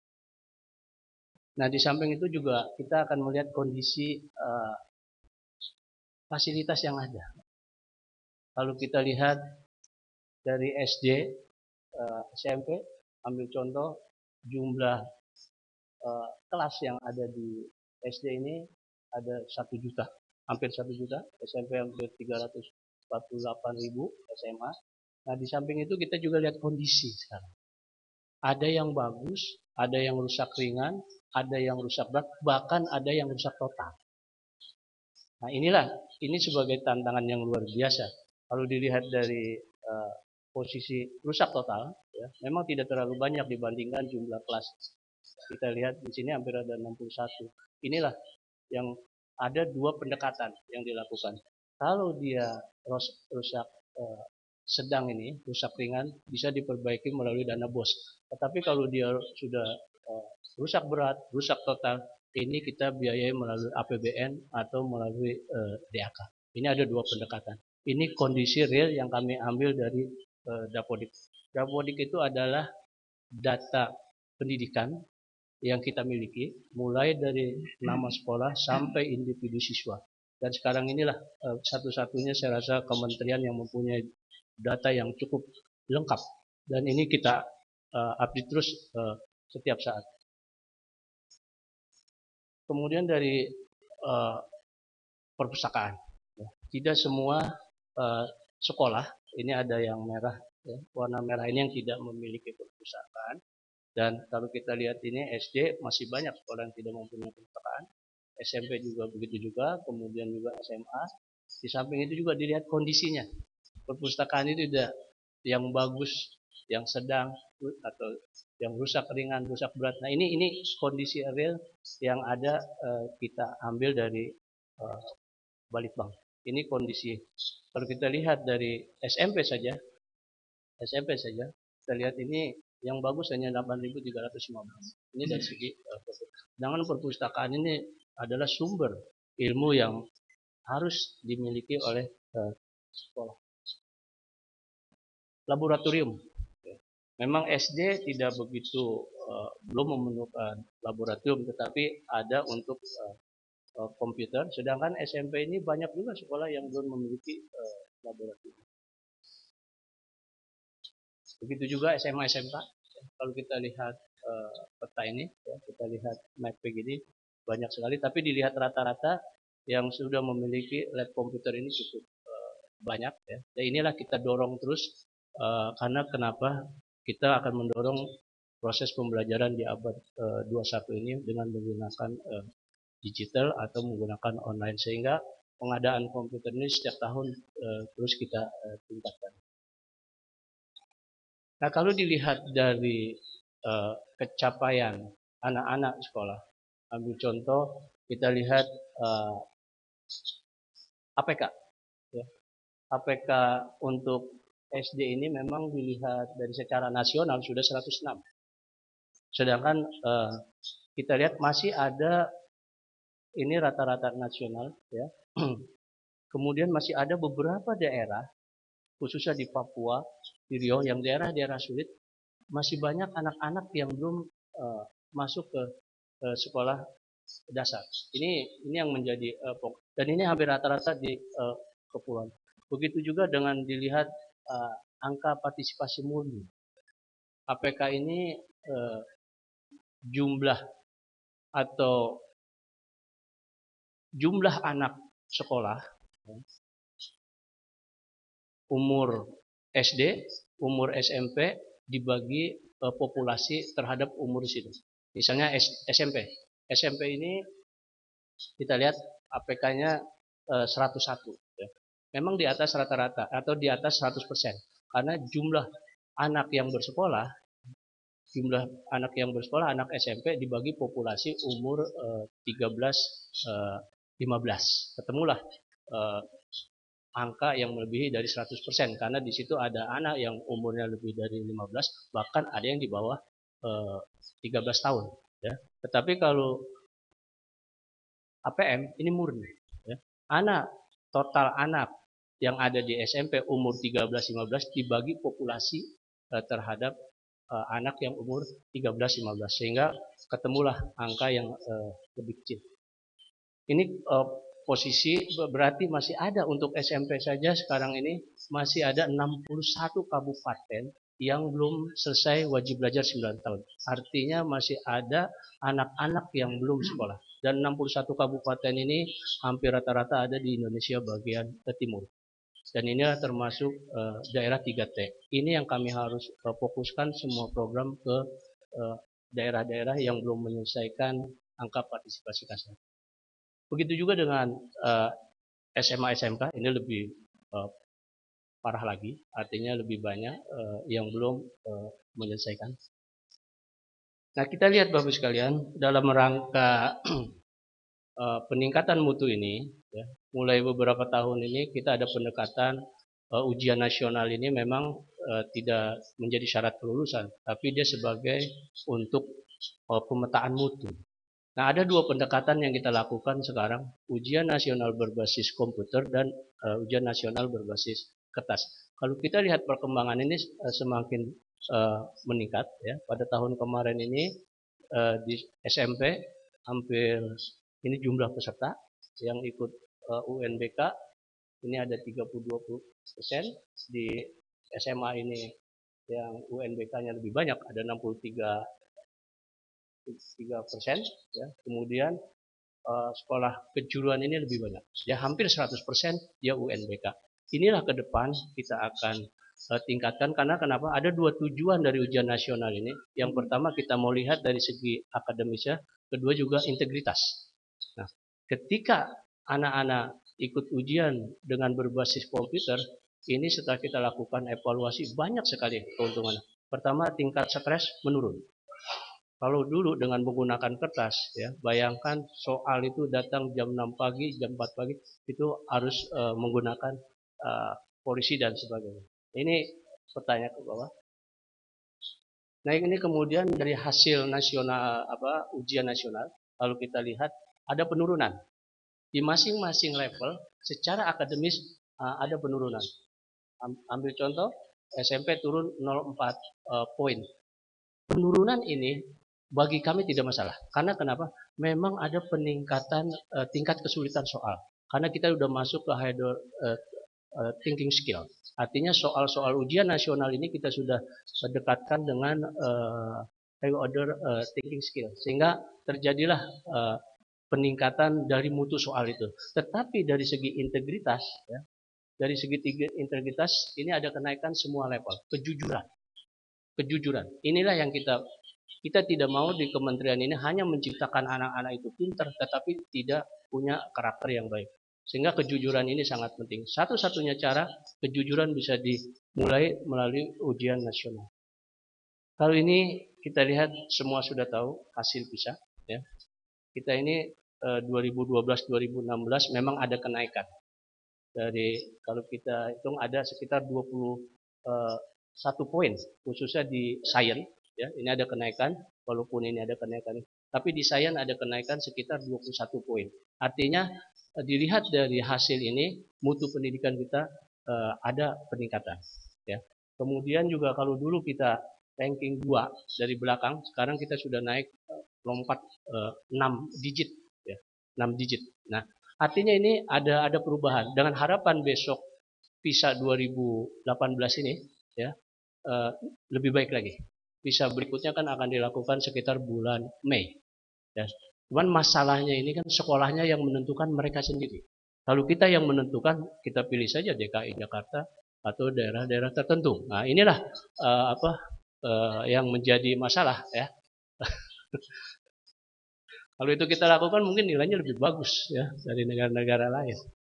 Nah, di samping itu juga kita akan melihat kondisi fasilitas yang ada. Kalau kita lihat dari SD, SMP, ambil contoh jumlah kelas yang ada di SD ini ada 1 juta, hampir 1 juta, SMP hampir 348.000, SMA. Nah, di samping itu kita juga lihat kondisi sekarang. Ada yang bagus, ada yang rusak ringan, ada yang rusak berat, bahkan ada yang rusak total. Nah, ini sebagai tantangan yang luar biasa. Kalau dilihat dari posisi rusak total, ya, memang tidak terlalu banyak dibandingkan jumlah kelas. Kita lihat di sini hampir ada 61. Inilah yang ada dua pendekatan yang dilakukan. Kalau dia rusak sedang ini, rusak ringan, bisa diperbaiki melalui dana BOS. Tetapi kalau dia sudah rusak berat, rusak total, ini kita biayai melalui APBN atau melalui DAK. Ini ada dua pendekatan. Ini kondisi real yang kami ambil dari Dapodik. Dapodik itu adalah data pendidikan yang kita miliki, mulai dari nama sekolah sampai individu siswa. Dan sekarang inilah satu-satunya saya rasa kementerian yang mempunyai data yang cukup lengkap. Dan ini kita update terus setiap saat. Kemudian dari perpustakaan. Tidak semua sekolah, ini ada yang merah, ya, warna merah ini yang tidak memiliki perpustakaan. Dan kalau kita lihat ini SD masih banyak sekolah yang tidak mempunyai perpustakaan. SMP juga begitu juga, kemudian juga SMA. Di samping itu juga dilihat kondisinya. Perpustakaan itu tidak yang bagus, yang sedang, atau yang rusak ringan, rusak berat. Nah, ini kondisi real yang ada kita ambil dari Balitbang. Ini kondisi. Kalau kita lihat dari SMP saja, kita lihat ini yang bagus hanya 8.315. Ini dari segi sedangkan perpustakaan ini adalah sumber ilmu yang harus dimiliki oleh sekolah. Laboratorium. Memang SD tidak begitu belum memerlukan laboratorium, tetapi ada untuk komputer. Sedangkan SMP ini banyak juga sekolah yang belum memiliki laboratorium. Begitu juga SMA SMK. Kalau kita lihat peta ini, ya, kita lihat map begini banyak sekali. Tapi dilihat rata-rata yang sudah memiliki lab komputer ini cukup banyak. Ya. Dan inilah kita dorong terus karena kenapa kita akan mendorong proses pembelajaran di abad 21 ini dengan menggunakan digital atau menggunakan online, sehingga pengadaan komputer ini setiap tahun terus kita tingkatkan. Nah, kalau dilihat dari kecapaian anak-anak sekolah, ambil contoh kita lihat APK. Ya. APK untuk SD ini memang dilihat dari secara nasional sudah 106. Sedangkan kita lihat masih ada ini rata-rata nasional, ya. Kemudian masih ada beberapa daerah, khususnya di Papua, di Riau, yang daerah-daerah sulit, masih banyak anak-anak yang belum masuk ke sekolah dasar. Ini yang menjadi dan ini hampir rata-rata di kepulauan. Begitu juga dengan dilihat angka partisipasi murni. APK ini jumlah atau jumlah anak sekolah umur SD, umur SMP dibagi populasi terhadap umur di situ. Misalnya SMP. SMP ini kita lihat APK-nya 101. Ya. Memang di atas rata-rata atau di atas 100%. Karena jumlah anak yang bersekolah, anak SMP dibagi populasi umur 13-15. Ketemulah angka yang melebihi dari 100%, karena di situ ada anak yang umurnya lebih dari 15, bahkan ada yang di bawah 13 tahun. Ya. Tetapi kalau APM ini murni. Ya. Total anak yang ada di SMP umur 13-15 dibagi populasi terhadap anak yang umur 13-15, sehingga ketemulah angka yang lebih kecil. Ini posisi berarti masih ada untuk SMP saja sekarang ini masih ada 61 kabupaten yang belum selesai wajib belajar 9 tahun. Artinya masih ada anak-anak yang belum sekolah. Dan 61 kabupaten ini hampir rata-rata ada di Indonesia bagian timur. Dan ini termasuk daerah 3T. Ini yang kami harus fokuskan semua program ke daerah-daerah yang belum menyelesaikan angka partisipasi kasar. Begitu juga dengan SMA SMK, ini lebih parah lagi, artinya lebih banyak yang belum menyelesaikan. Nah, kita lihat Bapak sekalian, dalam rangka peningkatan mutu ini, ya, mulai beberapa tahun ini kita ada pendekatan ujian nasional ini memang tidak menjadi syarat kelulusan, tapi dia sebagai untuk pemetaan mutu. Nah, ada dua pendekatan yang kita lakukan sekarang, ujian nasional berbasis komputer dan ujian nasional berbasis kertas. Kalau kita lihat perkembangan ini semakin meningkat, ya. Pada tahun kemarin ini di SMP hampir ini jumlah peserta yang ikut UNBK ini ada 32%, di SMA ini yang UNBK-nya lebih banyak, ada 63%, ya. Kemudian sekolah kejuruan ini lebih banyak, ya hampir 100% ya UNBK. Inilah ke depan kita akan tingkatkan, karena kenapa? Ada dua tujuan dari ujian nasional ini. Yang pertama kita mau lihat dari segi akademisnya, kedua juga integritas. Nah, ketika anak-anak ikut ujian dengan berbasis komputer, ini setelah kita lakukan evaluasi banyak sekali keuntungan. Pertama, tingkat stres menurun. Kalau dulu dengan menggunakan kertas, ya, bayangkan soal itu datang jam 6 pagi, jam 4 pagi, itu harus menggunakan polisi dan sebagainya. Ini pertanyaan ke bawah. Nah, ini kemudian dari hasil nasional ujian nasional, kalau kita lihat ada penurunan di masing-masing level secara akademis, ada penurunan. Ambil contoh SMP turun 0,4 poin. Penurunan ini bagi kami tidak masalah. Karena kenapa? Memang ada peningkatan tingkat kesulitan soal. Karena kita sudah masuk ke higher thinking skill. Artinya soal-soal ujian nasional ini kita sudah dekatkan dengan higher order thinking skill. Sehingga terjadilah peningkatan dari mutu soal itu. Tetapi dari segi integritas, ya, dari segi integritas ini ada kenaikan semua level. Kejujuran. Inilah yang kita tidak mau di kementerian ini hanya menciptakan anak-anak itu pintar, tetapi tidak punya karakter yang baik. Sehingga kejujuran ini sangat penting. Satu-satunya cara kejujuran bisa dimulai melalui ujian nasional. Kalau ini kita lihat semua sudah tahu hasil PISA. Ya. Kita ini 2012-2016 memang ada kenaikan. Dari kalau kita hitung ada sekitar 21 poin khususnya di sains. Ya, ini ada kenaikan, walaupun ini ada kenaikan. Tapi di sains ada kenaikan sekitar 21 poin. Artinya dilihat dari hasil ini, mutu pendidikan kita ada peningkatan. Ya. Kemudian juga kalau dulu kita ranking 2 dari belakang, sekarang kita sudah naik lompat 6 digit. Ya, 6 digit. Nah, artinya ini ada perubahan. Dengan harapan besok PISA 2018 ini, ya, lebih baik lagi. PISA berikutnya kan akan dilakukan sekitar bulan Mei. Ya. Cuman masalahnya ini kan sekolahnya yang menentukan mereka sendiri. Kalau kita yang menentukan, kita pilih saja DKI Jakarta atau daerah-daerah tertentu. Nah, inilah yang menjadi masalah, ya. Kalau itu kita lakukan mungkin nilainya lebih bagus, ya, dari negara-negara lain.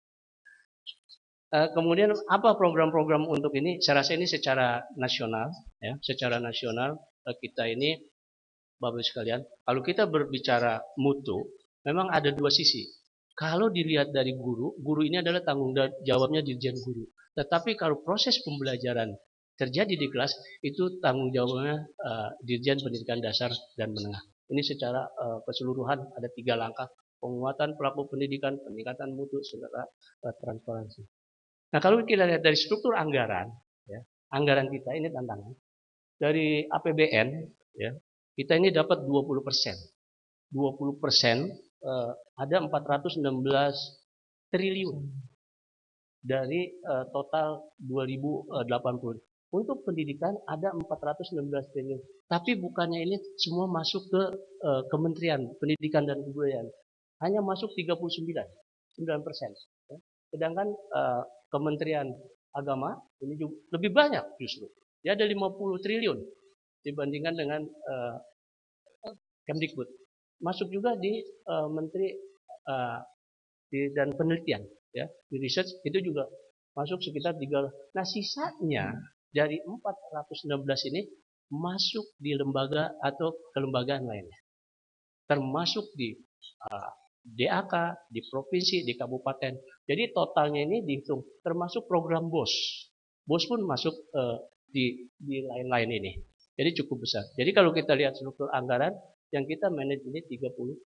Kemudian apa program-program untuk ini? Saya rasa ini secara nasional, ya, secara nasional kita ini, Bapak sekalian, kalau kita berbicara mutu, memang ada dua sisi. Kalau dilihat dari guru ini adalah tanggung jawabnya dirjen guru. Tetapi kalau proses pembelajaran terjadi di kelas, itu tanggung jawabnya dirjen pendidikan dasar dan menengah. Ini secara keseluruhan ada 3 langkah: penguatan pelaku pendidikan, peningkatan mutu, serta transparansi. Nah, kalau kita lihat dari struktur anggaran, ya, anggaran kita ini tantangan. Dari APBN, ya, kita ini dapat 20%. 20% ada 416 triliun dari total 2080. Untuk pendidikan ada 416 triliun. Tapi bukannya ini semua masuk ke Kementerian Pendidikan dan Kebudayaan. Hanya masuk 39%. Ya. Sedangkan Kementerian Agama ini juga lebih banyak justru. Dia ada 50 triliun dibandingkan dengan Kemdikbud. Masuk juga di Menteri dan Penelitian, ya, di research itu juga masuk sekitar 3. Nah, sisanya dari 416 ini masuk di lembaga atau kelembagaan lainnya. Termasuk di DAK, di provinsi, di kabupaten. Jadi totalnya ini dihitung, termasuk program BOS. BOS pun masuk di lain-lain ini. Jadi cukup besar. Jadi kalau kita lihat struktur anggaran, yang kita manage ini 39.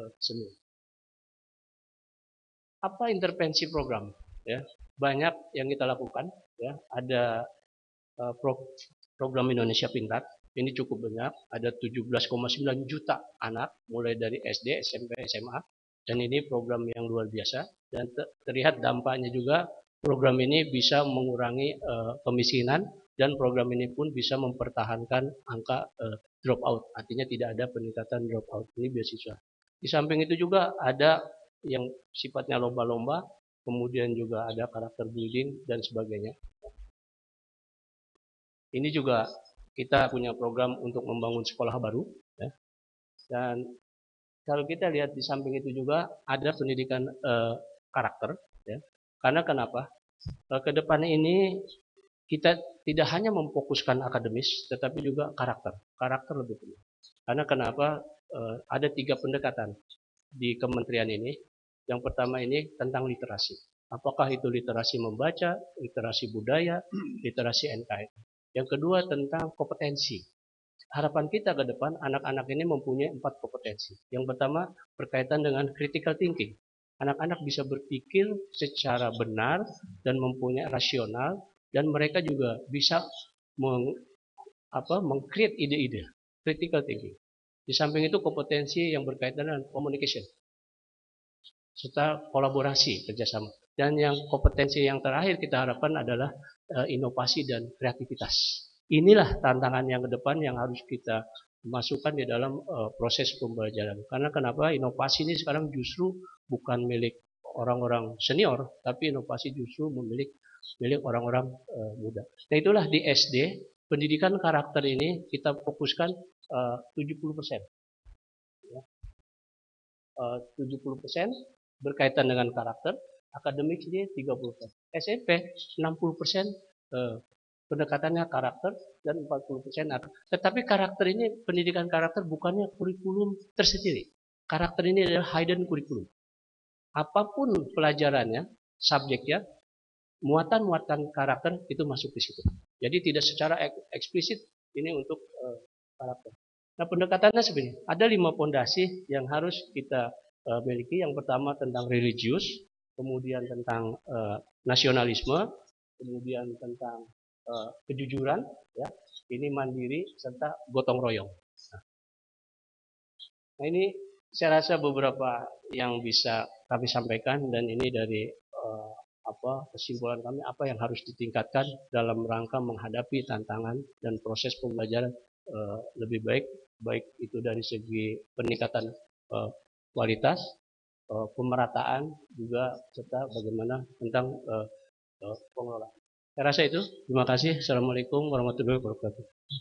Apa intervensi program? Ya, banyak yang kita lakukan. Ya, ada program Indonesia Pintar. Ini cukup banyak. Ada 17,9 juta anak, mulai dari SD, SMP, SMA. Dan ini program yang luar biasa. Dan terlihat dampaknya juga, program ini bisa mengurangi kemiskinan. Dan program ini pun bisa mempertahankan angka drop out. Artinya tidak ada peningkatan drop out. Ini beasiswa. Di samping itu juga ada yang sifatnya lomba-lomba. Kemudian juga ada karakter building dan sebagainya. Ini juga kita punya program untuk membangun sekolah baru. Ya. Dan kalau kita lihat di samping itu juga ada pendidikan karakter. Ya. Karena kenapa? Kedepannya ini kita tidak hanya memfokuskan akademis, tetapi juga karakter. Karakter lebih penting. Karena kenapa? Ada 3 pendekatan di kementerian ini. Yang pertama ini tentang literasi. Apakah itu literasi membaca, literasi budaya, literasi NKRI. Yang kedua tentang kompetensi. harapan kita ke depan, anak-anak ini mempunyai 4 kompetensi. Yang pertama berkaitan dengan critical thinking. Anak-anak bisa berpikir secara benar dan mempunyai rasional, dan mereka juga bisa meng-create ide-ide, critical thinking. Di samping itu kompetensi yang berkaitan dengan communication, serta kolaborasi, kerjasama. Dan yang kompetensi yang terakhir kita harapkan adalah inovasi dan kreativitas. Inilah tantangan yang ke depan yang harus kita masukkan di dalam proses pembelajaran. Karena kenapa inovasi ini sekarang justru bukan milik orang-orang senior, tapi inovasi justru milik orang-orang muda. Nah itulah di SD, pendidikan karakter ini kita fokuskan 70%. 70% berkaitan dengan karakter, akademik ini 30%. SMP 60% pendekatannya karakter dan 40% akademik. Tetapi karakter ini, pendidikan karakter bukannya kurikulum tersendiri. Karakter ini adalah hidden kurikulum. Apapun pelajarannya, subjeknya, muatan-muatan karakter itu masuk di situ. Jadi tidak secara eksplisit ini untuk karakter. Nah pendekatannya sebenarnya ada 5 fondasi yang harus kita miliki. Yang pertama tentang religius, kemudian tentang nasionalisme, kemudian tentang kejujuran, ya, ini mandiri serta gotong royong. Nah ini saya rasa beberapa yang bisa kami sampaikan, dan ini dari kesimpulan kami apa yang harus ditingkatkan dalam rangka menghadapi tantangan dan proses pembelajaran lebih baik itu dari segi peningkatan kualitas, pemerataan juga, serta bagaimana tentang pengelolaan. Saya rasa itu. Terima kasih. Assalamualaikum warahmatullahi wabarakatuh.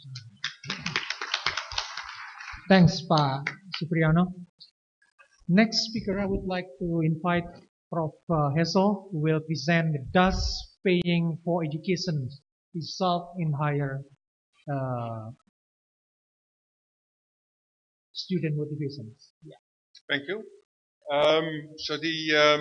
Thanks, Pak Supriyono. Next speaker, I would like to invite Prof. Hessel, who will present does paying for education result in higher student motivation. Yeah. Thank you. So the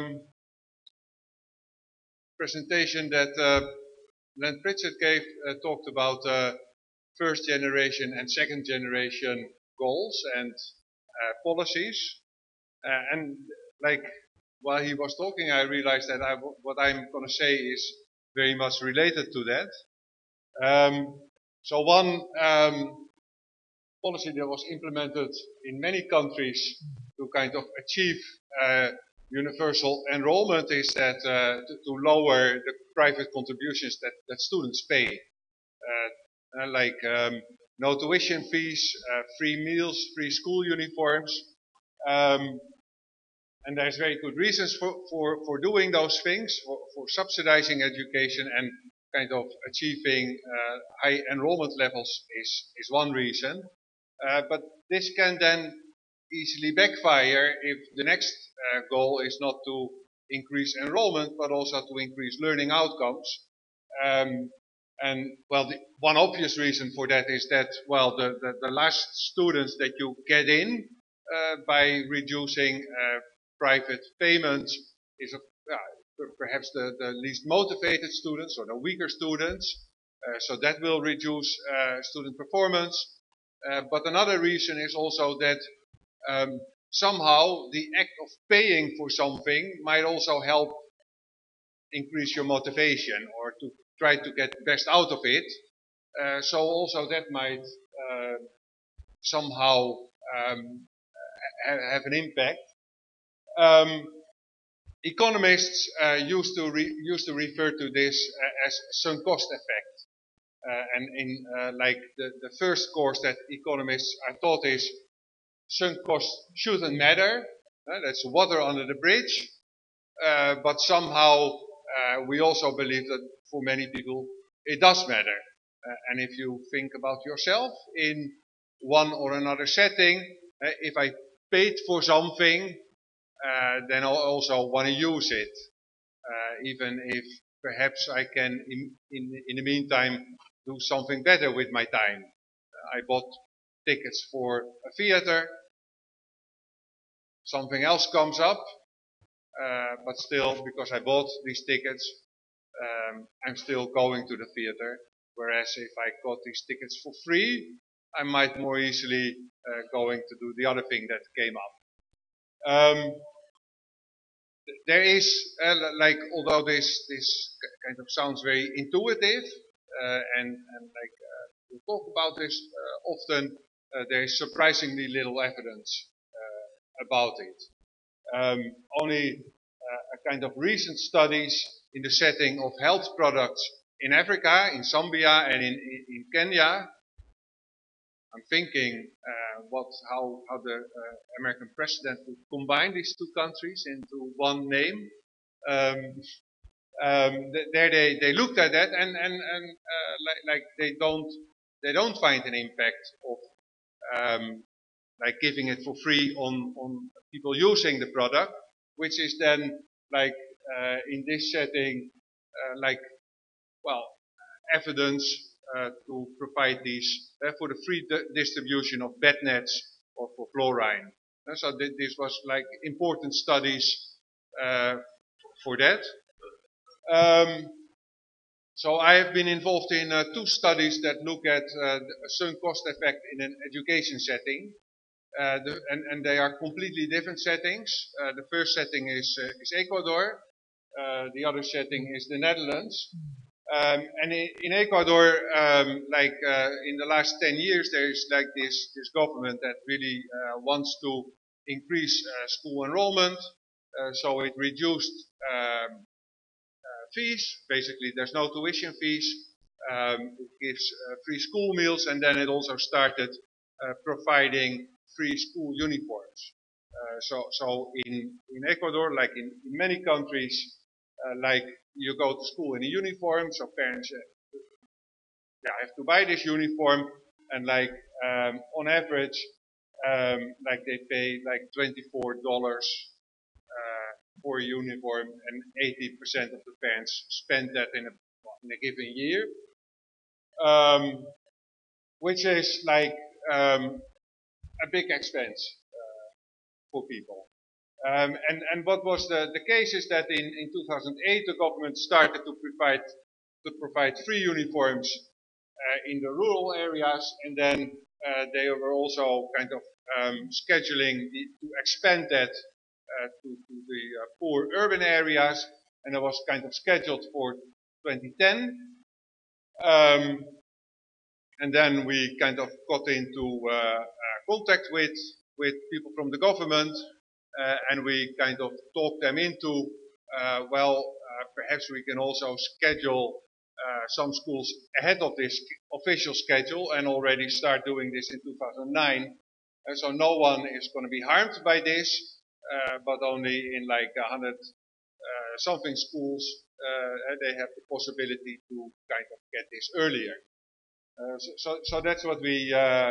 presentation that Len Pritchett gave talked about first generation and second generation goals and policies. And like while he was talking, I realized that what I'm going to say is very much related to that. So one policy that was implemented in many countries to kind of achieve universal enrollment is that to lower the private contributions that students pay, like no tuition fees, free meals, free school uniforms, and there's very good reasons for doing those things, for subsidizing education and kind of achieving high enrollment levels is one reason. But this can then easily backfire if the next goal is not to increase enrollment, but also to increase learning outcomes. And well, one obvious reason for that is that, well, the last students that you get in by reducing private payments is perhaps the least motivated students or the weaker students. So that will reduce student performance. But another reason is also that somehow the act of paying for something might also help increase your motivation or to try to get the best out of it. So also that might somehow have an impact. Economists used to refer to this as sunk cost effect. And in like the first course that economists are taught is sunk cost shouldn't matter. That's water under the bridge. But somehow we also believe that for many people it does matter. And if you think about yourself in one or another setting, if I paid for something, then I also want to use it, even if perhaps I can in the meantime do something better with my time. I bought tickets for a theater, something else comes up, but still, because I bought these tickets, I'm still going to the theater. Whereas if I got these tickets for free, I might more easily going to do the other thing that came up. There is, like, although this kind of sounds very intuitive, and like we talk about this often, there is surprisingly little evidence about it. Only a kind of recent studies in the setting of health products in Africa, in Zambia, and in Kenya. I'm thinking how the American president would combine these two countries into one name. There they looked at that and like they don't find an impact of like giving it for free on people using the product, which is then like in this setting like, well, evidence to provide these for the free distribution of bed nets or for fluorine. So this was like important studies for that. So I have been involved in 2 studies that look at the sunk cost effect in an education setting. And they are completely different settings. The first setting is Ecuador. The other setting is the Netherlands. And in Ecuador, like in the last 10 years, there is like this government that really wants to increase school enrollment. So it reduced fees. Basically, there's no tuition fees. It gives free school meals, and then it also started providing free school uniforms. So in Ecuador, like in many countries, like you go to school in a uniform, so parents have to buy this uniform, and like on average, like they pay like $24 for a uniform, and 80% of the parents spend that in a given year, which is like a big expense for people. And what was the case is that in 2008 the government started to provide free uniforms in the rural areas, and then they were also kind of scheduling to expand that to the poor urban areas, and it was kind of scheduled for 2010. And then we kind of got into contact with people from the government, and we kind of talked them into, perhaps we can also schedule some schools ahead of this official schedule and already start doing this in 2009. And so no one is going to be harmed by this, but only in like 100 something schools they have the possibility to kind of get this earlier. So that's what we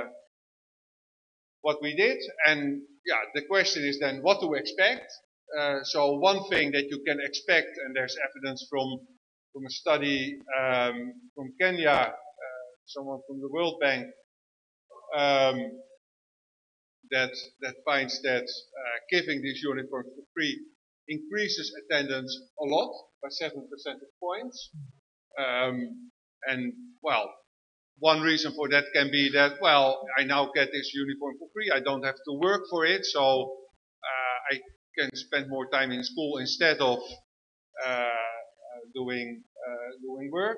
did, and yeah, the question is then what to expect. So one thing that you can expect, and there's evidence from a study from Kenya, someone from the World Bank, that finds that giving these uniforms for free increases attendance a lot by 7 percentage points. And well, one reason for that can be that, well, I now get this uniform for free. I don't have to work for it, so I can spend more time in school instead of doing work.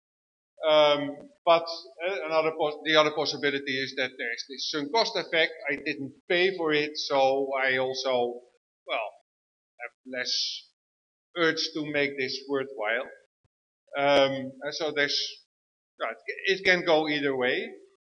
But the other possibility is that there's this sunk cost effect. I didn't pay for it, so I also, well, have less urge to make this worthwhile. And so it can go either way.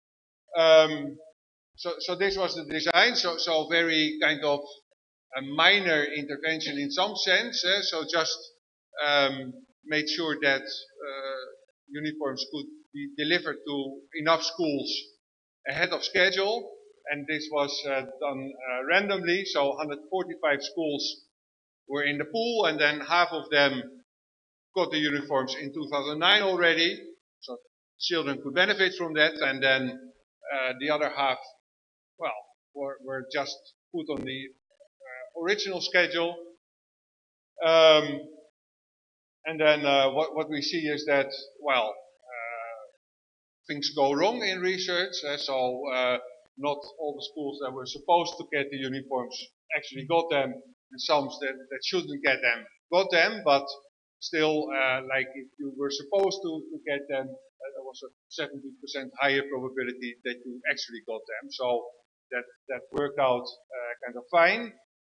So this was the design. So very kind of a minor intervention in some sense. So just made sure that uniforms could be delivered to enough schools ahead of schedule. And this was done randomly. So 145 schools were in the pool, and then half of them got the uniforms in 2009 already. So children could benefit from that, and then the other half, well, were just put on the original schedule. And then what we see is that, well, things go wrong in research. So not all the schools that were supposed to get the uniforms actually got them, and some that shouldn't get them got them, but still, like if you were supposed to get them, there was a 70% higher probability that you actually got them. So that worked out kind of fine.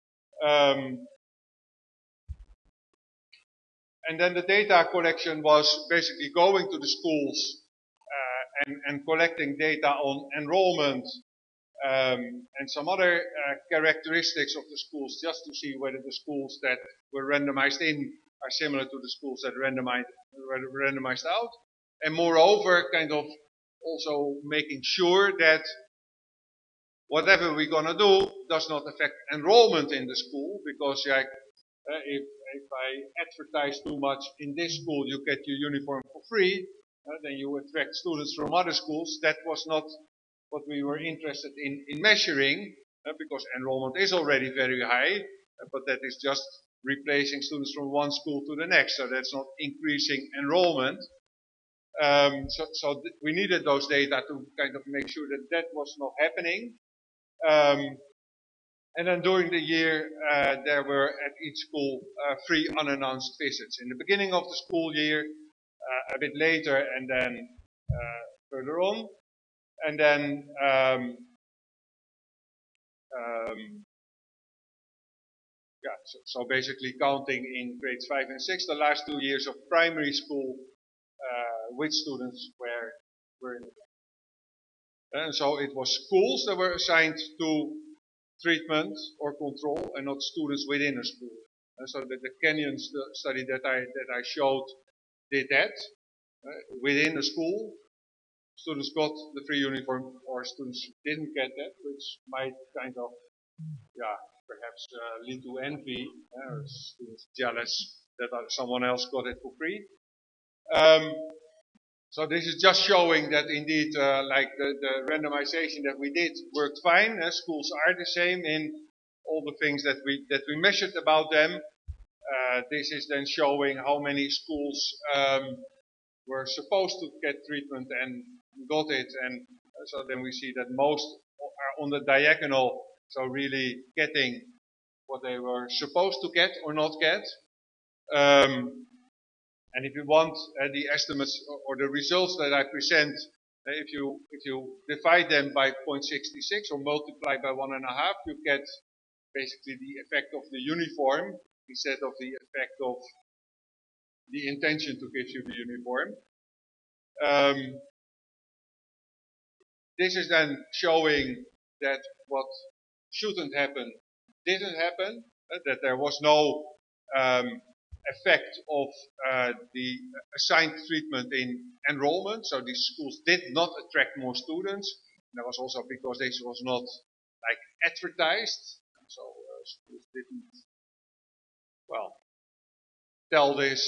And then the data collection was basically going to the schools and collecting data on enrollment and some other characteristics of the schools, just to see whether the schools that were randomized in are similar to the schools that were randomized out. And moreover, kind of also making sure that whatever we're going to do does not affect enrollment in the school, because if I advertise too much in this school, you get your uniform for free, then you attract students from other schools. That was not what we were interested in measuring, because enrollment is already very high, but that is just replacing students from one school to the next, so that's not increasing enrollment. So we needed those data to kind of make sure that that was not happening. And then during the year, there were at each school 3 unannounced visits. In the beginning of the school year, a bit later, and then further on. And then so basically counting in grades 5 and 6, the last 2 years of primary school, which students were in the class. And so it was schools that were assigned to treatment or control, and not students within a school. And so the Kenyon study that I showed did that. Within a school, students got the free uniform, or students didn't get that, which might kind of, perhaps lead to envy, students jealous that someone else got it for free. So this is just showing that indeed, like the randomization that we did worked fine. Schools are the same in all the things that we measured about them. This is then showing how many schools were supposed to get treatment and got it, and so then we see that most are on the diagonal, so really getting what they were supposed to get or not get. And if you want the estimates or the results that I present, if you divide them by 0.66 or multiply by 1.5, you get basically the effect of the uniform instead of the effect of the intention to give you the uniform. This is then showing that what shouldn't happen didn't happen, that there was no effect of the assigned treatment in enrollment. So these schools did not attract more students. And that was also because this was not like advertised. So schools didn't, tell this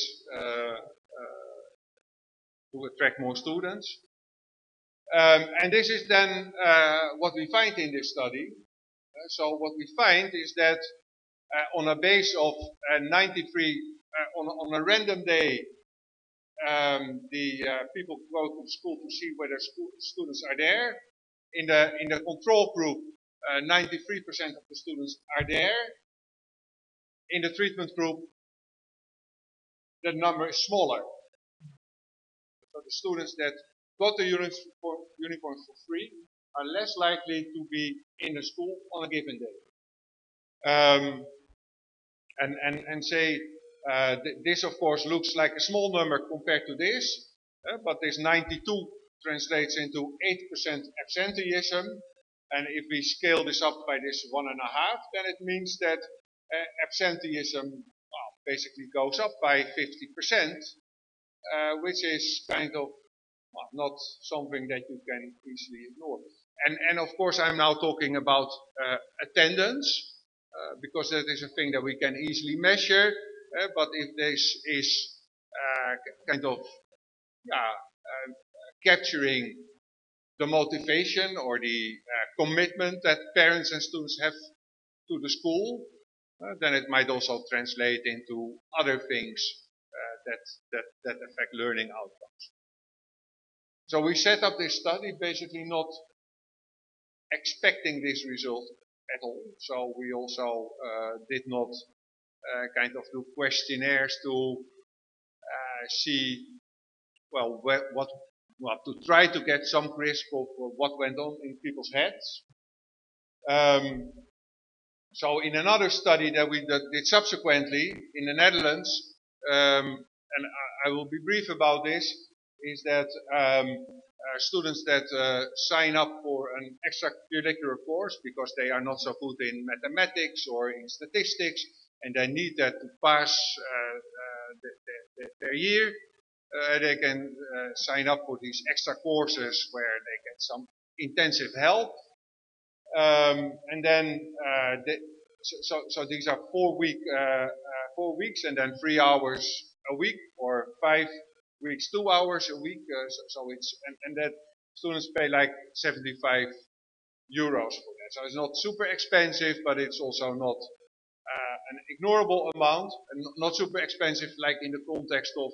to attract more students. And this is then what we find in this study. So what we find is that on a base of 93, on a random day, the people go to the school to see whether students are there. In the control group, 93% of the students are there. In the treatment group, the number is smaller. So the students that got the uniform for free are less likely to be in the school on a given day. And say, this of course looks like a small number compared to this, but this 92 translates into 8% absenteeism. And if we scale this up by this 1.5, then it means that absenteeism basically goes up by 50%, which is kind of not something that you can easily ignore. And of course I'm now talking about attendance, because that is a thing that we can easily measure, but if this is kind of capturing the motivation or the commitment that parents and students have to the school, then it might also translate into other things that affect learning outcomes. So we set up this study basically not expecting this result at all. So we also did not kind of do questionnaires to see, well, to try to get some grasp of what went on in people's heads. So in another study that we did subsequently in the Netherlands, and I will be brief about this, is that students that sign up for an extracurricular course because they are not so good in mathematics or in statistics, and they need that to pass their year, they can sign up for these extra courses where they get some intensive help. And then so these are 4 weeks and then 3 hours a week, or 5 weeks 2 hours a week. So it's and that students pay like 75 euros for that. So it's not super expensive, but it's also not an ignorable amount, and not super expensive like in the context of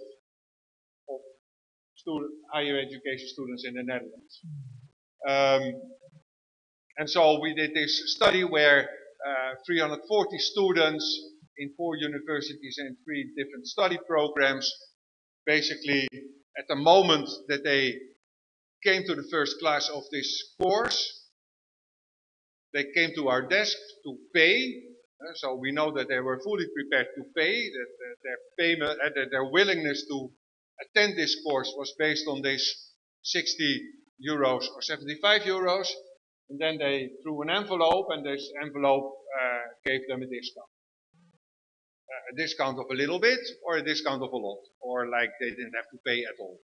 higher education students in the Netherlands. And so we did this study where 340 students in 4 universities and 3 different study programs, basically at the moment that they came to the first class of this course, they came to our desk to pay. So we know that they were fully prepared to pay, that their payment, that their willingness to attend this course was based on this 60 euros or 75 euros. And then they threw an envelope, and this envelope gave them a discount. A discount of a little bit, or a discount of a lot, or like they didn't have to pay at all.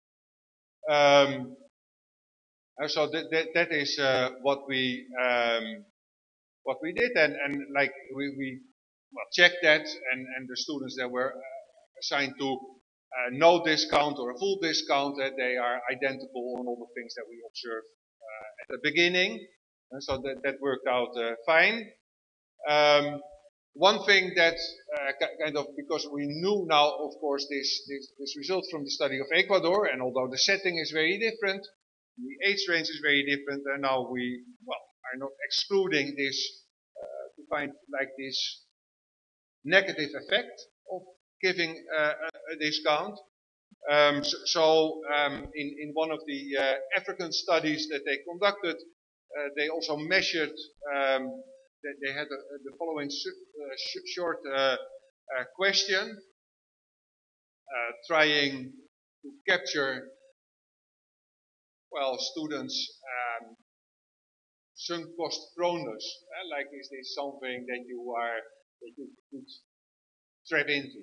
So that is what we did, and like we checked that, and the students that were assigned to no discount or a full discount, that they are identical on all the things that we observed at the beginning, and so that worked out fine. One thing that kind of, because we knew now, of course, this result from the study of Ecuador, and although the setting is very different, the age range is very different, and now we are not excluding this to find like this negative effect of giving a discount. In one of the African studies that they conducted, they also measured, they had the following short question, trying to capture, well, students' sunk cost proneness. Like, is this something that you could trap into?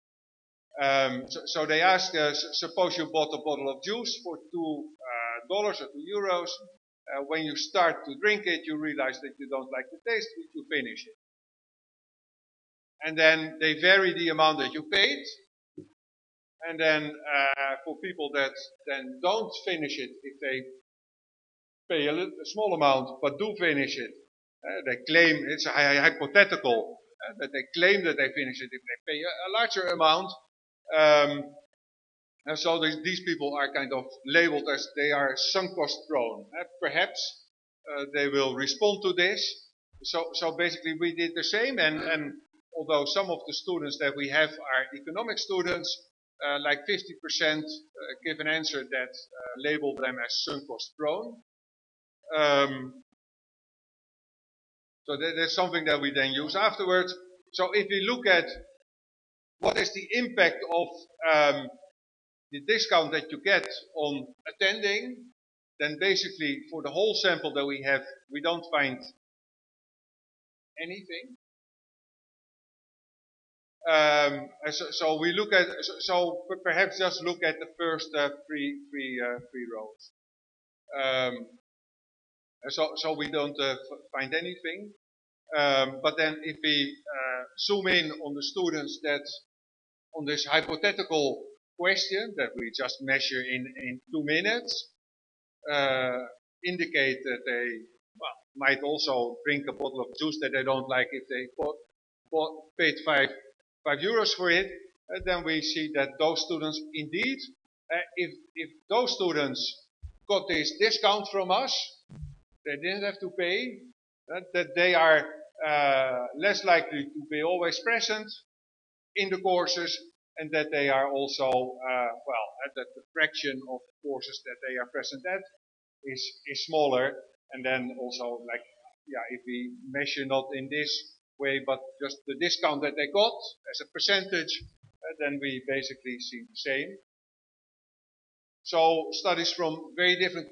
So they asked, suppose you bought a bottle of juice for $2 or €2. When you start to drink it, you realize that you don't like the taste, you finish it. And then they vary the amount that you paid. And then for people that then don't finish it, if they pay a small amount but do finish it, they claim, it's hypothetical, that they claim that they finish it if they pay a larger amount. And so these people are kind of labeled as they are sunk cost prone. Perhaps they will respond to this. So basically we did the same, and although some of the students that we have are economic students, like 50% give an answer that label them as sunk cost prone. So that's something that we then use afterwards. So if we look at what is the impact of the discount that you get on attending, then basically for the whole sample that we have, we don't find anything. So we look at, so perhaps just look at the first three rows. So we don't find anything. But then if we zoom in on the students that on this hypothetical question that we just measure in 2 minutes, indicate that they might also drink a bottle of juice that they don't like if they paid €5 for it, then we see that those students indeed if those students got this discount from us, they didn't have to pay, that they are less likely to be always present in the courses, and that they are also, that the fraction of courses that they are present at is smaller. And then also, like, if we measure not in this way, but just the discount that they got as a percentage, then we basically see the same. So studies from very different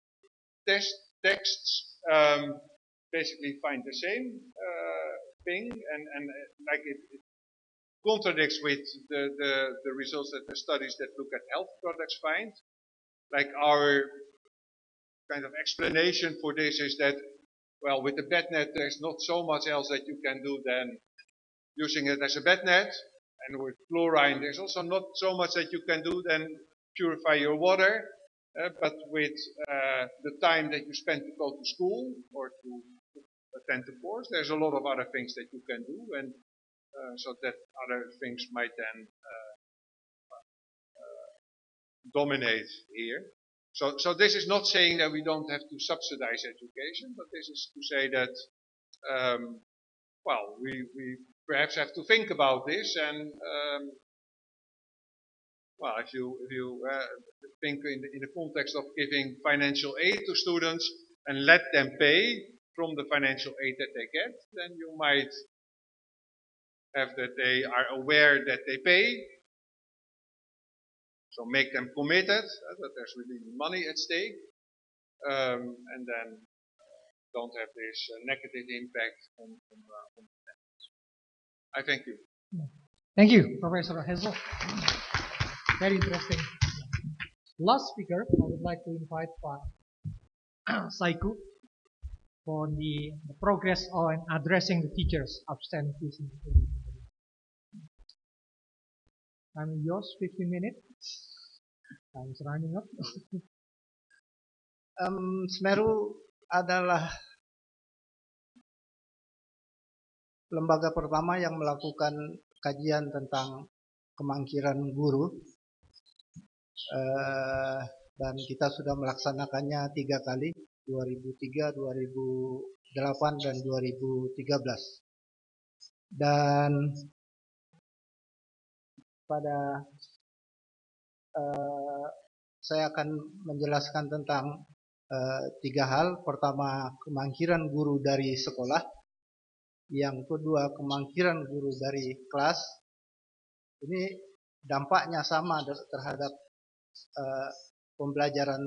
texts basically find the same thing, and like it contradicts with the results that the studies that look at health products find. Like, our kind of explanation for this is that, well, with the bed net there's not so much else that you can do than using it as a bed net, and with chlorine there's also not so much that you can do than purify your water, but with the time that you spend to go to school or to attend the course, there's a lot of other things that you can do, and so that other things might then dominate here. So this is not saying that we don't have to subsidize education, but this is to say that, we perhaps have to think about this, and if you think in the context of giving financial aid to students and let them pay from the financial aid that they get, then you might have that they are aware that they pay. So make them committed, that there's really money at stake, and then don't have this negative impact on the parents. I thank you. Thank you, Professor Hazel. Very interesting. Last speaker, I would like to invite Pak Saiku for the progress on addressing the teachers' absenteeism. I'm yours, 15 minutes. Time is running up. Semeru adalah lembaga pertama yang melakukan kajian tentang kemangkiran guru, dan kita sudah melaksanakannya 3 kali, 2003, 2008, dan 2013. Dan pada saya akan menjelaskan tentang 3 hal. Pertama, kemangkiran guru dari sekolah. Yang kedua, kemangkiran guru dari kelas. Ini dampaknya sama terhadap pembelajaran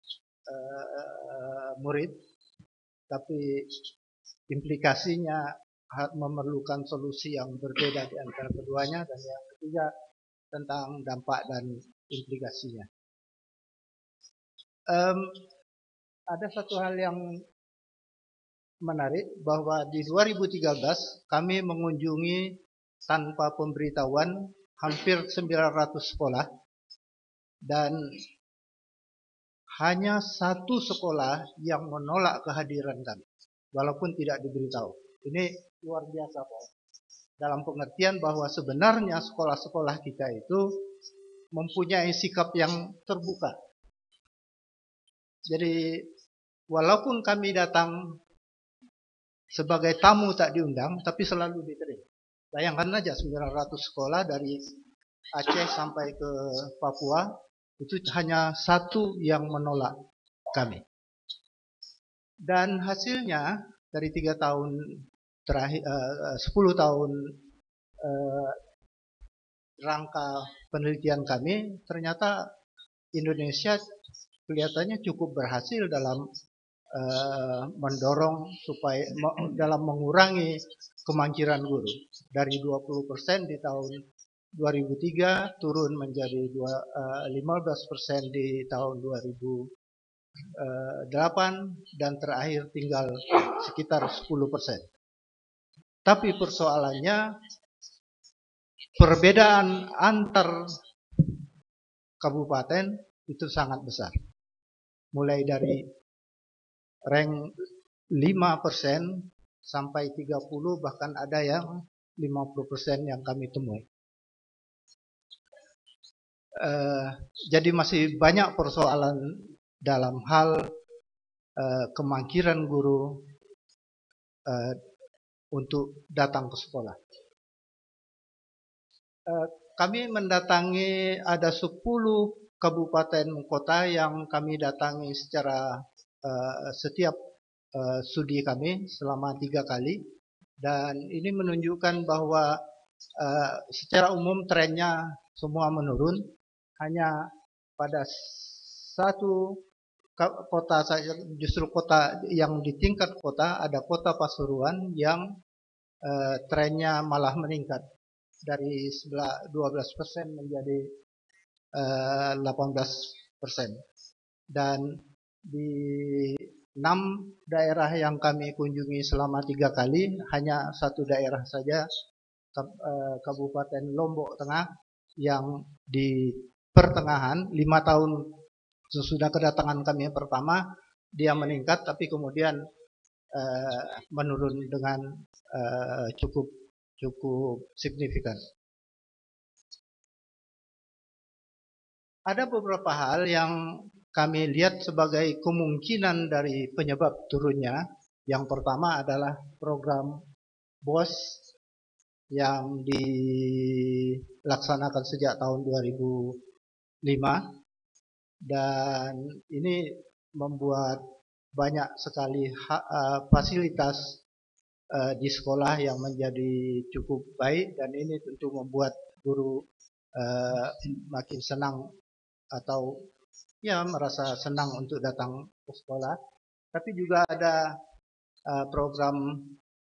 murid, tapi implikasinya memerlukan solusi yang berbeda di antara keduanya. Dan yang ketiga, tentang dampak dan implikasinya. Ada satu hal yang menarik, bahwa di 2013 kami mengunjungi tanpa pemberitahuan hampir 900 sekolah, dan hanya 1 sekolah yang menolak kehadiran kami, walaupun tidak diberitahu. Ini luar biasa, Pak. Dalam pengertian bahwa sebenarnya sekolah-sekolah kita itu mempunyai sikap yang terbuka. Jadi walaupun kami datang sebagai tamu tak diundang, tapi selalu diterima. Bayangkan aja 900 sekolah dari Aceh sampai ke Papua, itu hanya 1 yang menolak kami. Dan hasilnya dari 3 tahun terakhir, 10 tahun rangka penelitian kami, ternyata Indonesia kelihatannya cukup berhasil dalam mendorong supaya dalam mengurangi kemangkiran guru dari 20% di tahun 2003 turun menjadi 15% di tahun 2008 dan terakhir tinggal sekitar 10%. Tapi persoalannya perbedaan antar kabupaten itu sangat besar. Mulai dari rank 5% sampai 30, bahkan ada yang 50% yang kami temui. Jadi masih banyak persoalan dalam hal kemangkiran guru untuk datang ke sekolah. Kami mendatangi ada 10 kabupaten kota yang kami datangi secara setiap studi kami selama 3 kali, dan ini menunjukkan bahwa secara umum trennya semua menurun. Hanya pada satu kota saja, justru kota yang di tingkat kota, ada kota Pasuruan yang trennya malah meningkat dari 12% menjadi 18%. Dan di 6 daerah yang kami kunjungi selama 3 kali, hanya 1 daerah saja, Kabupaten Lombok Tengah, yang di pertengahan 5 tahun sesudah kedatangan kami yang pertama, dia meningkat, tapi kemudian menurun dengan cukup signifikan. Ada beberapa hal yang kami lihat sebagai kemungkinan dari penyebab turunnya. Yang pertama adalah program BOS yang dilaksanakan sejak tahun 2005, dan ini membuat banyak sekali fasilitas di sekolah yang menjadi cukup baik, dan ini tentu membuat guru makin senang atau ya merasa senang untuk datang ke sekolah. Tapi juga ada program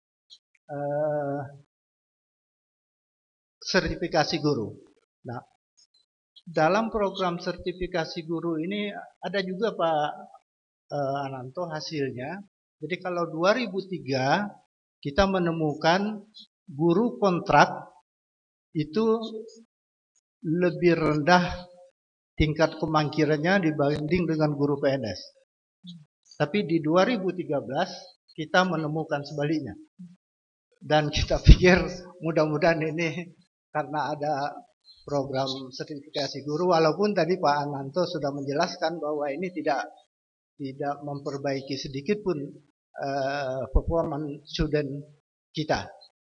sertifikasi guru. Nah, dalam program sertifikasi guru ini ada juga Pak Ananto hasilnya. Jadi kalau 2003 kita menemukan guru kontrak itu lebih rendah tingkat kemangkirannya dibanding dengan guru PNS. Tapi di 2013 kita menemukan sebaliknya. Dan kita pikir mudah-mudahan ini karena ada program sertifikasi guru, walaupun tadi Pak Ananto sudah menjelaskan bahwa ini tidak memperbaiki sedikit pun performance student kita.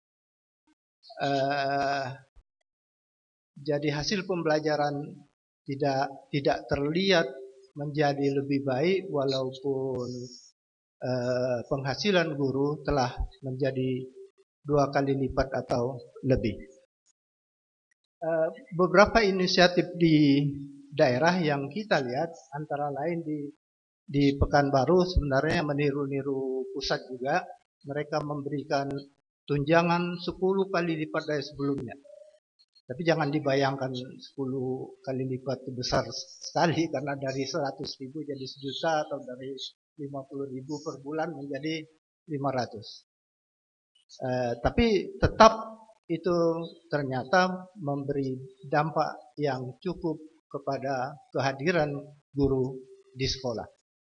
Jadi hasil pembelajaran tidak terlihat menjadi lebih baik, walaupun penghasilan guru telah menjadi 2 kali lipat atau lebih. Beberapa inisiatif di daerah yang kita lihat, antara lain di Pekanbaru, sebenarnya meniru-niru pusat juga. Mereka memberikan tunjangan 10 kali lipat dari sebelumnya. Tapi jangan dibayangkan 10 kali lipat besar sekali, karena dari 100.000 jadi 1 juta, atau dari 50.000 per bulan menjadi 500. Tapi tetap itu ternyata memberi dampak yang cukup kepada kehadiran guru di sekolah.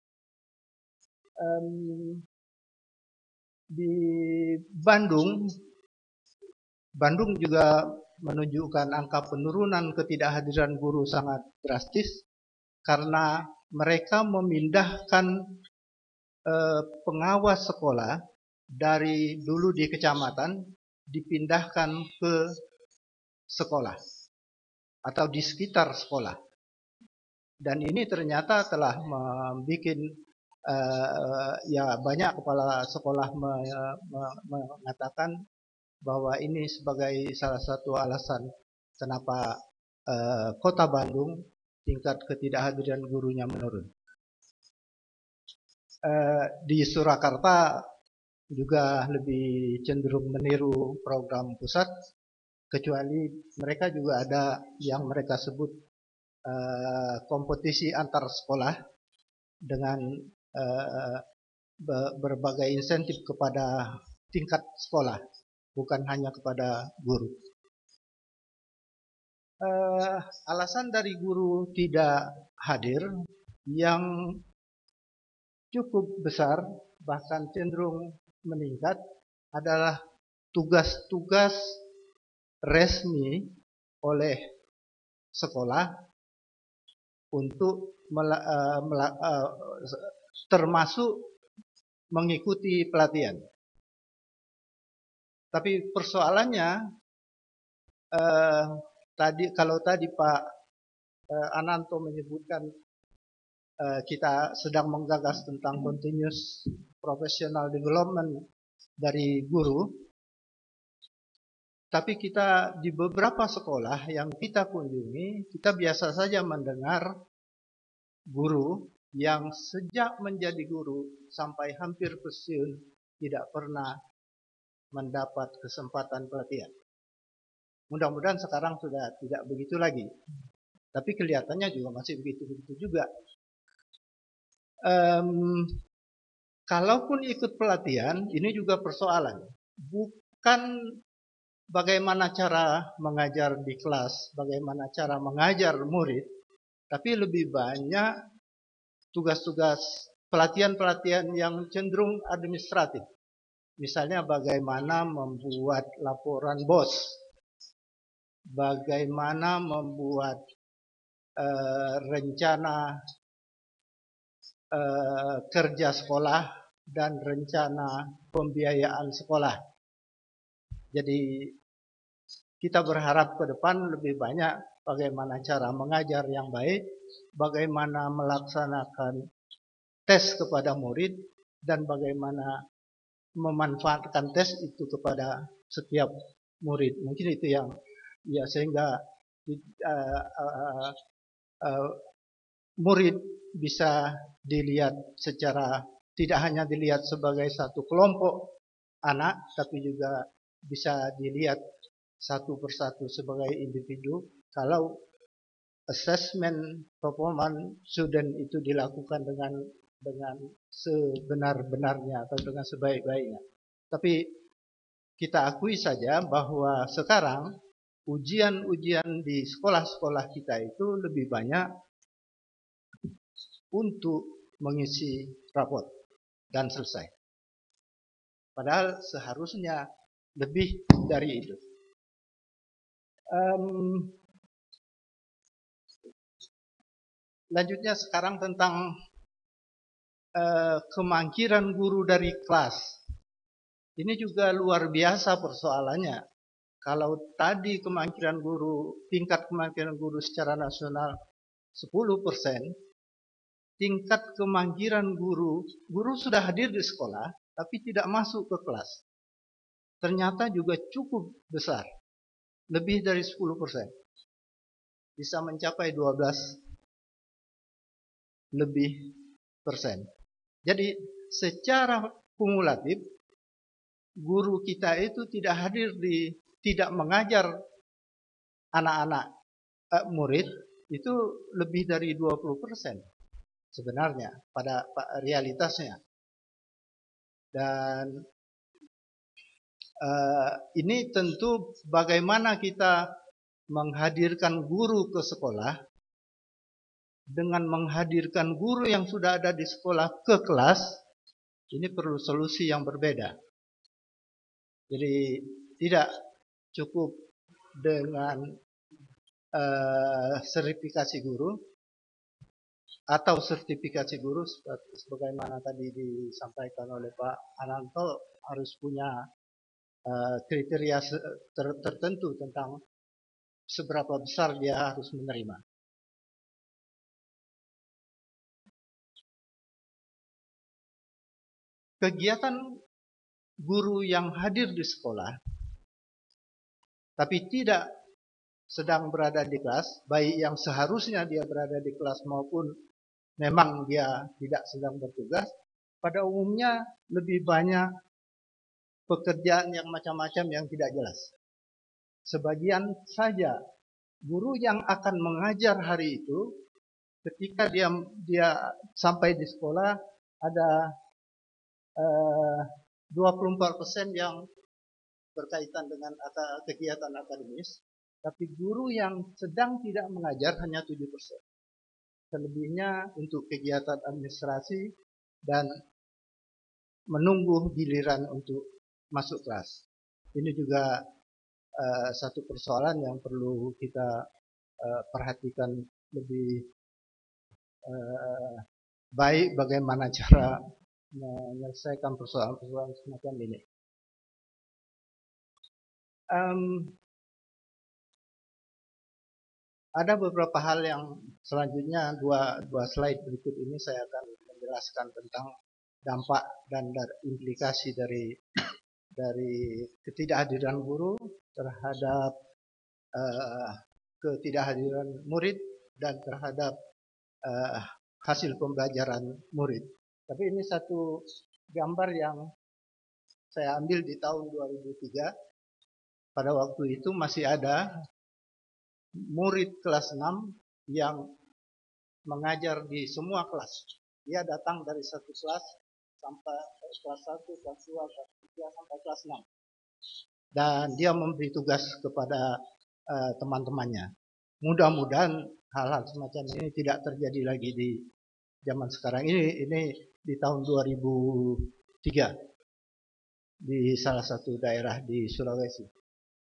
Di Bandung juga menunjukkan angka penurunan ketidakhadiran guru sangat drastis, karena mereka memindahkan pengawas sekolah dari dulu di kecamatan dipindahkan ke sekolah atau di sekitar sekolah. Dan ini ternyata telah membuat ya banyak kepala sekolah mengatakan bahwa ini sebagai salah satu alasan kenapa Kota Bandung tingkat ketidakhadiran gurunya menurun. Di Surakarta juga lebih cenderung meniru program pusat, kecuali mereka juga ada yang mereka sebut kompetisi antar sekolah dengan berbagai insentif kepada tingkat sekolah, bukan hanya kepada guru. Alasan dari guru tidak hadir yang cukup besar, bahkan cenderung meningkat, adalah tugas-tugas resmi oleh sekolah untuk termasuk mengikuti pelatihan. Tapi persoalannya kalau tadi Pak Ananto menyebutkan kita sedang menggagas tentang continuous professional development dari guru, tapi kita di beberapa sekolah yang kita kunjungi, kita biasa saja mendengar guru yang sejak menjadi guru sampai hampir pensiun tidak pernah mendapat kesempatan pelatihan. Mudah-mudahan sekarang sudah tidak begitu lagi. Tapi kelihatannya juga masih begitu-begitu juga. Kalaupun ikut pelatihan, ini juga persoalan. Bukan bagaimana cara mengajar di kelas, bagaimana cara mengajar murid, tapi lebih banyak tugas-tugas pelatihan-pelatihan yang cenderung administratif. Misalnya bagaimana membuat laporan BOS, bagaimana membuat rencana kerja sekolah dan rencana pembiayaan sekolah. Jadi kita berharap ke depan lebih banyak bagaimana cara mengajar yang baik, bagaimana melaksanakan tes kepada murid, dan bagaimana memanfaatkan tes itu kepada setiap murid. Mungkin itu yang ya sehingga murid bisa dilihat secara tidak hanya dilihat sebagai satu kelompok anak, tapi juga bisa dilihat satu persatu sebagai individu. Kalau assessment performance student itu dilakukan dengan sebenar-benarnya atau dengan sebaik-baiknya. Tapi kita akui saja bahwa sekarang ujian-ujian di sekolah-sekolah kita itu lebih banyak untuk mengisi raport dan selesai. Padahal seharusnya lebih dari itu. Lanjutnya sekarang tentang kemangkiran guru dari kelas. Ini juga luar biasa persoalannya. Kalau tadi tingkat kemangkiran guru secara nasional 10%, tingkat kemangkiran guru sudah hadir di sekolah, tapi tidak masuk ke kelas. Ternyata juga cukup besar, lebih dari 10%. Bisa mencapai 12 lebih persen. Jadi secara kumulatif, guru kita itu tidak mengajar anak-anak murid itu lebih dari 20% sebenarnya pada realitasnya. Dan ini tentu bagaimana kita menghadirkan guru ke sekolah dengan menghadirkan guru yang sudah ada di sekolah ke kelas, ini perlu solusi yang berbeda. Jadi tidak cukup dengan sertifikasi guru atau sertifikasi guru sebagaimana tadi disampaikan oleh Pak Ananto, harus punya kriteria tertentu tentang seberapa besar dia harus menerima. Kegiatan guru yang hadir di sekolah tapi tidak sedang berada di kelas, baik yang seharusnya dia berada di kelas maupun memang dia tidak sedang bertugas, pada umumnya lebih banyak pekerjaan yang macam-macam yang tidak jelas. Sebagian saja guru yang akan mengajar hari itu, ketika dia sampai di sekolah ada 24% yang berkaitan dengan kegiatan akademis, tapi guru yang sedang tidak mengajar hanya 7%. Selebihnya untuk kegiatan administrasi dan menunggu giliran untuk masuk kelas. Ini juga satu persoalan yang perlu kita perhatikan lebih baik bagaimana cara menyelesaikan persoalan-persoalan semacam ini. Ada beberapa hal yang selanjutnya dua slide berikut ini saya akan menjelaskan tentang dampak dan implikasi dari ketidakhadiran guru terhadap ketidakhadiran murid dan terhadap hasil pembelajaran murid. Tapi ini satu gambar yang saya ambil di tahun 2003. Pada waktu itu masih ada murid kelas 6 yang mengajar di semua kelas. Dia datang dari satu kelas sampai kelas 1, kelas 2, kelas 3 sampai kelas 6. Dan dia memberi tugas kepada teman-temannya. Mudah-mudahan hal-hal semacam ini tidak terjadi lagi di zaman sekarang ini. Ini di tahun 2003 di salah satu daerah di Sulawesi.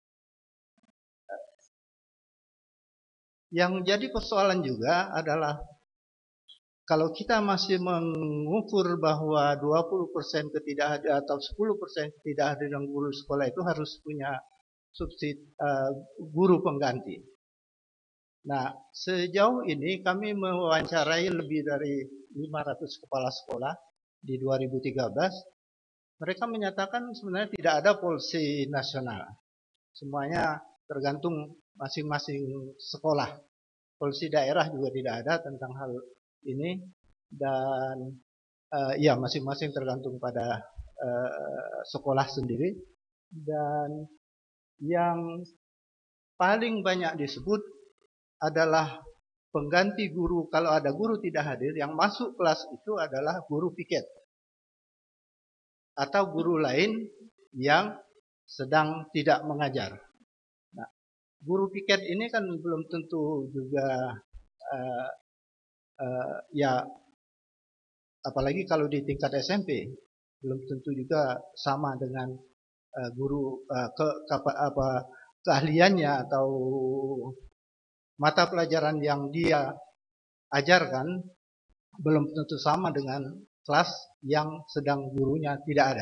Yang jadi persoalan juga adalah kalau kita masih mengukur bahwa 20% ketidakhadiran atau 10% ketidakhadiran guru sekolah itu harus punya subsidi guru pengganti. Nah, sejauh ini kami mewawancarai lebih dari 500 kepala sekolah di 2013. Mereka menyatakan sebenarnya tidak ada polisi nasional. Semuanya tergantung masing-masing sekolah. Polisi daerah juga tidak ada tentang hal ini. Dan ya masing-masing tergantung pada sekolah sendiri. Dan yang paling banyak disebut adalah pengganti guru. Kalau ada guru tidak hadir, yang masuk kelas itu adalah guru piket atau guru lain yang sedang tidak mengajar. Nah, guru piket ini kan belum tentu juga ya, apalagi kalau di tingkat SMP belum tentu juga sama dengan guru keahliannya atau mata pelajaran yang dia ajarkan belum tentu sama dengan kelas yang sedang gurunya tidak ada.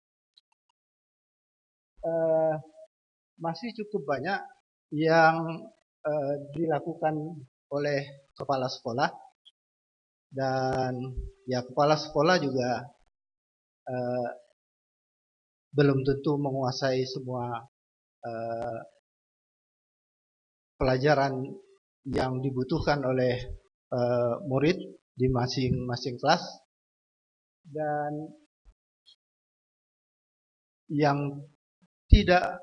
Masih cukup banyak yang dilakukan oleh kepala sekolah, dan ya kepala sekolah juga belum tentu menguasai semua pelajaran yang dibutuhkan oleh murid di masing-masing kelas. Dan yang tidak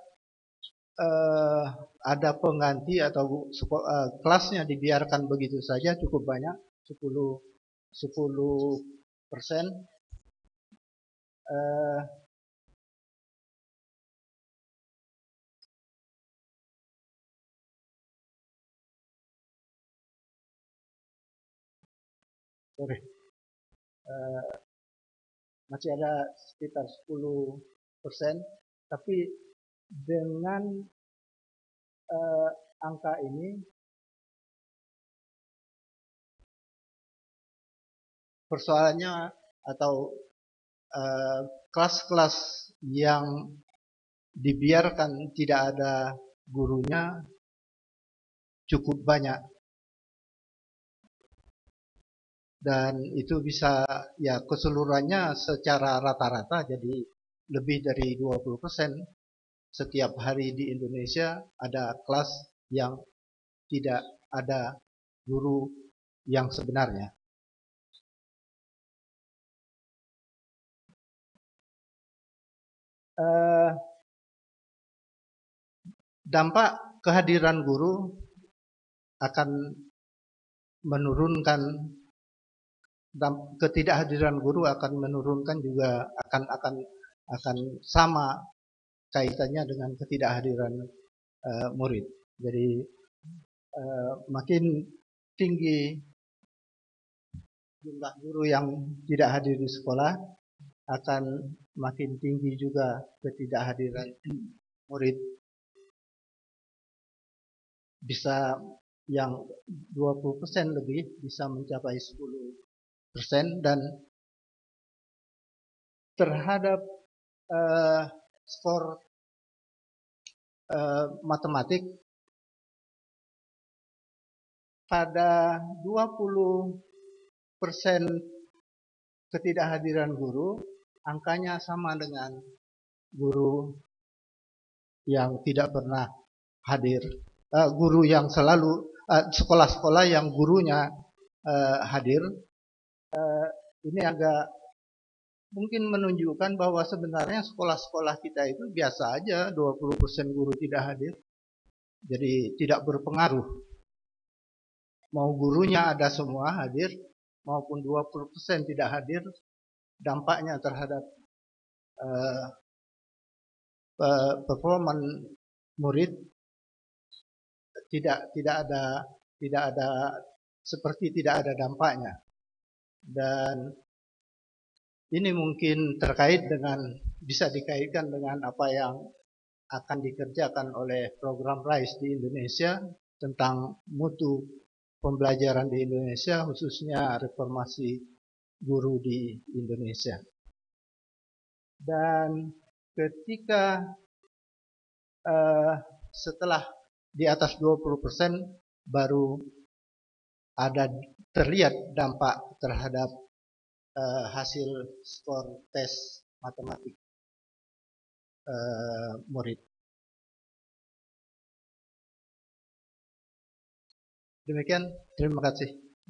ada pengganti atau kelasnya dibiarkan begitu saja cukup banyak, 10%. Masih ada sekitar 10%, tapi dengan angka ini persoalannya atau kelas-kelas yang dibiarkan tidak ada gurunya cukup banyak. Dan itu bisa ya keseluruhannya secara rata-rata jadi lebih dari 20%. Setiap hari di Indonesia ada kelas yang tidak ada guru yang sebenarnya. Dampak kehadiran guru akan menurunkan, ketidakhadiran guru akan menurunkan juga akan sama kaitannya dengan ketidakhadiran murid. Jadi makin tinggi jumlah guru yang tidak hadir di sekolah, akan makin tinggi juga ketidakhadiran murid. Bisa yang 20% lebih bisa mencapai 10%, dan terhadap skor matematik pada 20% ketidakhadiran guru, angkanya sama dengan guru yang tidak pernah hadir, guru yang selalu, sekolah-sekolah yang gurunya hadir. Ini agak mungkin menunjukkan bahwa sebenarnya sekolah-sekolah kita itu biasa aja 20% guru tidak hadir. Jadi tidak berpengaruh. Mau gurunya ada semua hadir, maupun 20% tidak hadir, dampaknya terhadap performan murid tidak ada seperti tidak ada dampaknya. Dan ini mungkin terkait dengan, bisa dikaitkan dengan apa yang akan dikerjakan oleh program RISE di Indonesia tentang mutu pembelajaran di Indonesia, khususnya reformasi guru di Indonesia. Dan ketika setelah di atas 20% baru ada terlihat dampak terhadap hasil skor tes matematik murid. Demikian, terima kasih.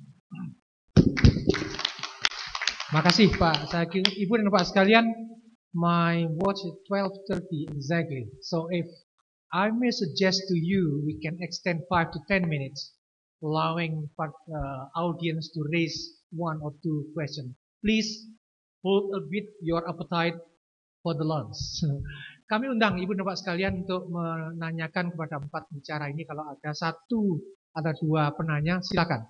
Makasih Pak Zaki. Ibu dan Bapak sekalian, my watch is 12:30 exactly. So if I may suggest to you, we can extend 5 to 10 minutes, allowing audience to raise 1 or 2 questions. Please hold a bit your appetite for the lunch. Kami undang Ibu dan Bapak sekalian untuk menanyakan kepada 4 bicara ini. Kalau ada 2 penanya, silakan.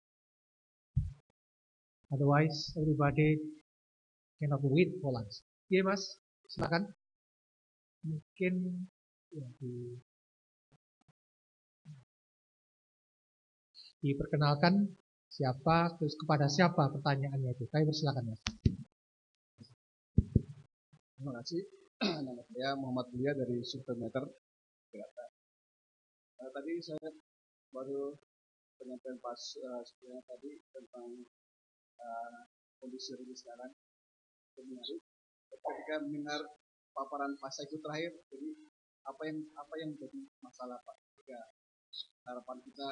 Otherwise, everybody cannot wait for lunch. Iya Mas, silakan. Mungkin ya, diperkenalkan siapa, terus kepada siapa pertanyaannya itu. Kami persilakan Mas. Terima kasih. Nama saya Muhammad Buya dari Surveymeter. Tadi saya baru penyampaian pas sebelumnya tadi tentang kondisi rilis sekarang. Menarik. Ketika mendengar paparan Pak itu terakhir, jadi apa yang menjadi masalah Pak? Jika harapan kita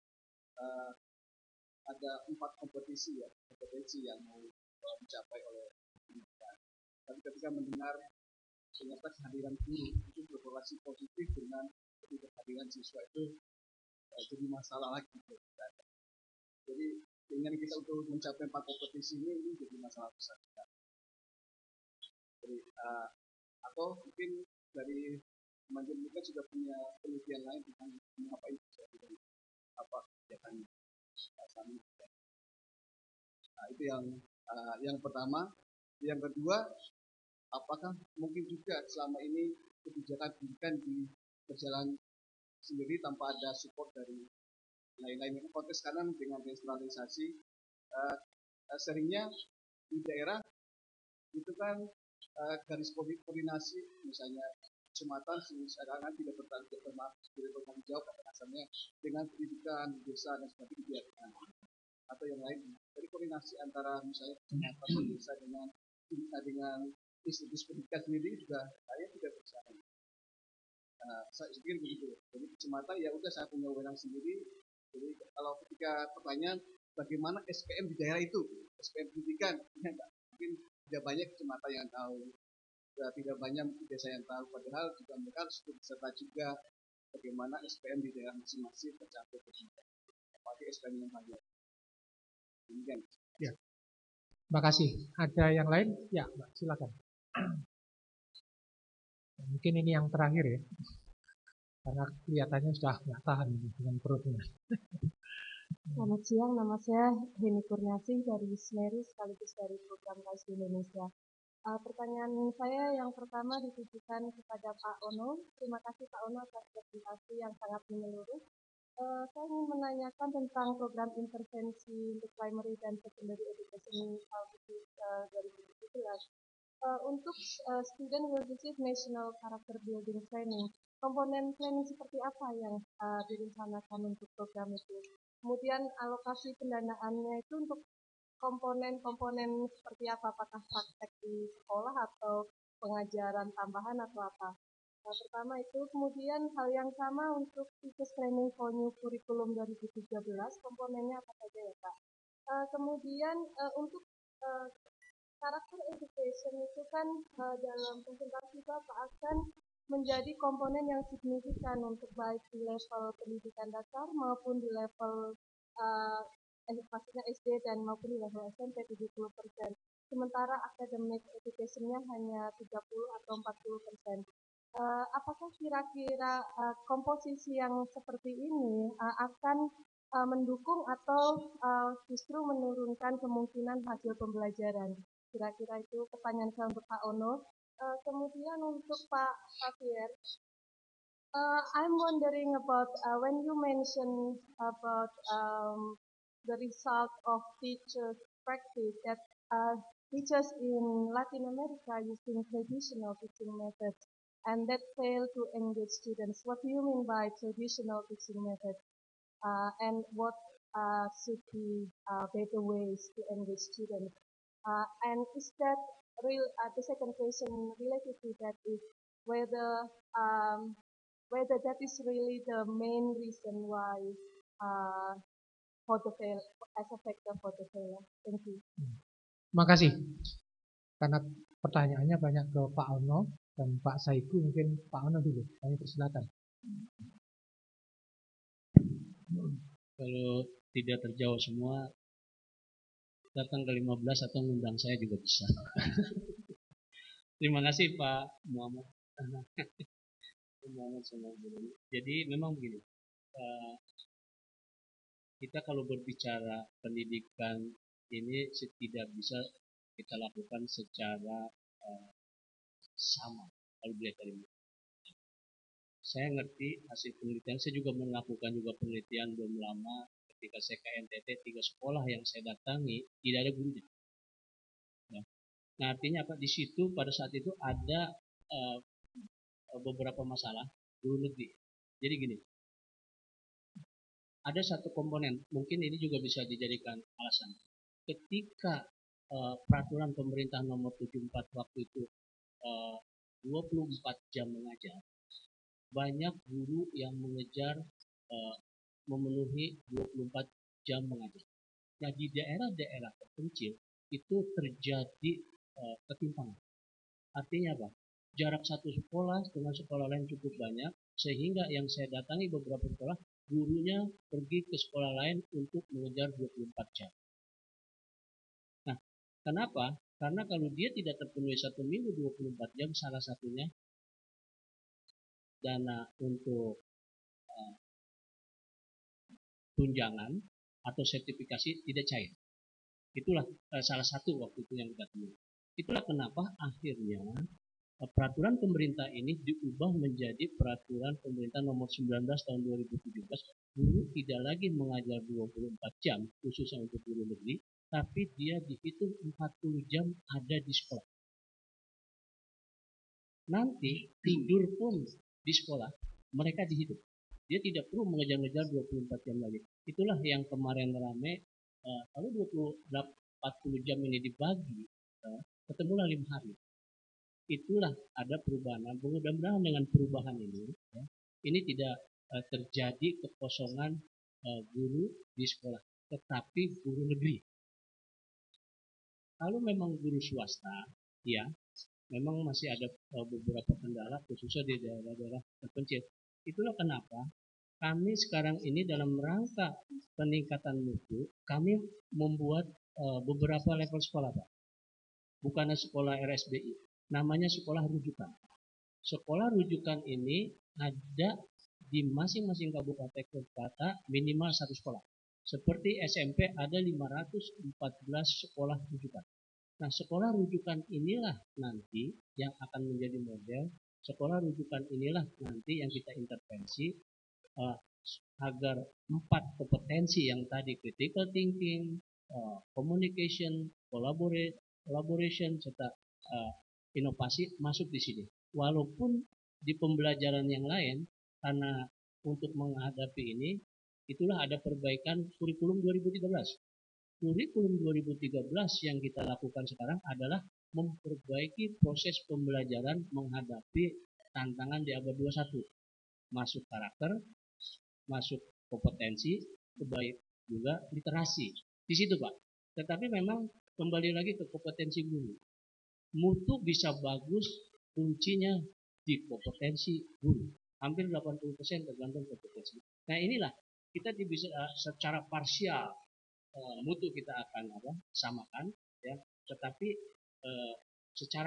ada 4 kompetensi yang mau dicapai oleh kita. Tapi ketika mendengar ternyata kehadiran guru itu berkorelasi positif dengan kehadiran siswa itu jadi masalah lagi. Jadi dengan kita untuk mencapai 4 kompetisi ini jadi masalah besar. Jadi, atau mungkin dari teman-teman kita sudah punya penelitian lain tentang mengapa itu terjadi, apa kegiatan kami. Nah, itu yang pertama. Yang kedua, apakah mungkin juga selama ini kebijakan pendidikan berjalan sendiri tanpa ada support dari lain-lain. Ini konteks sekarang dengan desentralisasi, seringnya di daerah itu kan garis koordinasi, misalnya kecamatan sekarang tidak bertanggung jawab asalnya dengan pendidikan desa dan sebagainya, atau yang lain. Jadi koordinasi antara misalnya kecamatan desa dengan institusi pendidikan sendiri juga saya tidak berjalan. Saya pikir begitu. Jadi kecamatan ya udah saya punya wewenang sendiri. Jadi kalau ketika pertanyaan bagaimana SPM di daerah itu, SPM pendidikan, ya enggak. Mungkin tidak banyak kecamatan yang tahu, tidak banyak desa yang tahu. Padahal juga mereka harus berserta juga bagaimana SPM di daerah masing-masing tercapai pendidikan. Pakai SPM yang banyak. Demikian. Ya. Terima kasih. Ada yang lain? Ya, Mbak, silakan. Mungkin ini yang terakhir ya, karena kelihatannya sudah nggak tahan dengan perutnya. Selamat siang, nama saya Heni Kurniasih dari SNERI sekaligus dari program RISE di Indonesia. Pertanyaan saya yang pertama ditujukan kepada Pak Ono. Terima kasih Pak Ono atas presentasi yang sangat menyeluruh. Saya ingin menanyakan tentang program intervensi untuk primary dan secondary education khusus 2017. Untuk student will receive national character building training. Komponen training seperti apa yang direncanakan untuk program itu? Kemudian alokasi pendanaannya itu untuk komponen-komponen seperti apa? Apakah praktek di sekolah atau pengajaran tambahan atau apa? Nah, pertama itu, kemudian hal yang sama untuk teachers training for new curriculum 2017, komponennya apa saja ya Pak? Kemudian untuk karakter education itu kan dalam presentasi Bapak akan menjadi komponen yang signifikan untuk baik di level pendidikan dasar maupun di level maksudnya SD dan maupun di level SMP 70%. Sementara academic education-nya hanya 30 atau 40%. Apakah kira-kira komposisi yang seperti ini akan mendukung atau justru menurunkan kemungkinan hasil pembelajaran? Kira-kira itu pertanyaan saya untuk Pak Ono. Kemudian untuk Pak Xavier, I'm wondering about when you mentioned about the result of teachers' practice that teachers in Latin America using traditional teaching methods and that fail to engage students. What do you mean by traditional teaching methods? And what should be better ways to engage students? And is that real? The second question related to that is whether whether that is really the main reason why for the fail as a factor for the failure. Thank you. Makasih. Karena pertanyaannya banyak ke Pak Ono dan Pak Saiku, mungkin Pak Ono dulu. Kami persilakan. Kalau tidak terjawab semua, datang ke 15 atau ngundang saya juga bisa. Terima kasih Pak Muhammad. Jadi memang begini, kita kalau berbicara pendidikan ini tidak bisa kita lakukan secara sama. Kalau dilihat dari saya ngerti hasil penelitian, saya juga melakukan penelitian belum lama ketika saya ke NTT, 3 sekolah yang saya datangi tidak ada gurunya. Ya. Nah artinya apa? Di situ pada saat itu ada beberapa masalah guru negeri. Jadi gini, ada satu komponen, mungkin ini juga bisa dijadikan alasan. Ketika peraturan pemerintah nomor 74 waktu itu 24 jam mengajar, banyak guru yang mengejar memenuhi 24 jam mengajar. Nah di daerah-daerah terpencil itu terjadi ketimpangan. Artinya apa? Jarak satu sekolah dengan sekolah lain cukup banyak, sehingga yang saya datangi beberapa sekolah, gurunya pergi ke sekolah lain untuk mengejar 24 jam. Nah, kenapa? Karena kalau dia tidak terpenuhi 1 minggu 24 jam, salah satunya dana untuk tunjangan atau sertifikasi tidak cair. Itulah salah satu waktu itu yang kita temui. Itulah kenapa akhirnya peraturan pemerintah ini diubah menjadi peraturan pemerintah nomor 19 tahun 2017. Guru tidak lagi mengajar 24 jam khususnya untuk guru negeri, tapi dia dihitung 40 jam ada di sekolah. Nanti tidur pun di sekolah mereka dihitung. Dia tidak perlu mengejar-ngejar 24 jam lagi. Itulah yang kemarin rame. Kalau 40 jam ini dibagi, ketemulah 5 hari. Itulah ada perubahan. Mudah-mudahan dengan perubahan ini, ini tidak terjadi kekosongan guru di sekolah, tetapi guru negeri. Kalau memang guru swasta, ya, memang masih ada beberapa kendala khususnya di daerah-daerah terpencil. Itulah kenapa kami sekarang ini dalam rangka peningkatan mutu, kami membuat beberapa level sekolah, Pak. Bukan sekolah RSBI, namanya sekolah rujukan. Sekolah rujukan ini ada di masing-masing kabupaten kota minimal 1 sekolah. Seperti SMP ada 514 sekolah rujukan. Nah, sekolah rujukan inilah nanti yang akan menjadi model. Sekolah rujukan inilah nanti yang kita intervensi agar 4 kompetensi yang tadi critical thinking, communication, collaboration, serta inovasi masuk di sini. Walaupun di pembelajaran yang lain, karena untuk menghadapi ini, itulah ada perbaikan kurikulum 2013. Kurikulum 2013 yang kita lakukan sekarang adalah memperbaiki proses pembelajaran menghadapi tantangan di abad 21. Masuk karakter, masuk kompetensi, kebaik juga literasi. Di situ Pak. Tetapi memang kembali lagi ke kompetensi guru. Mutu bisa bagus, kuncinya di kompetensi guru. Hampir 80% tergantung kompetensi. Nah inilah kita bisa secara parsial mutu kita akan samakan, ya. Tetapi secara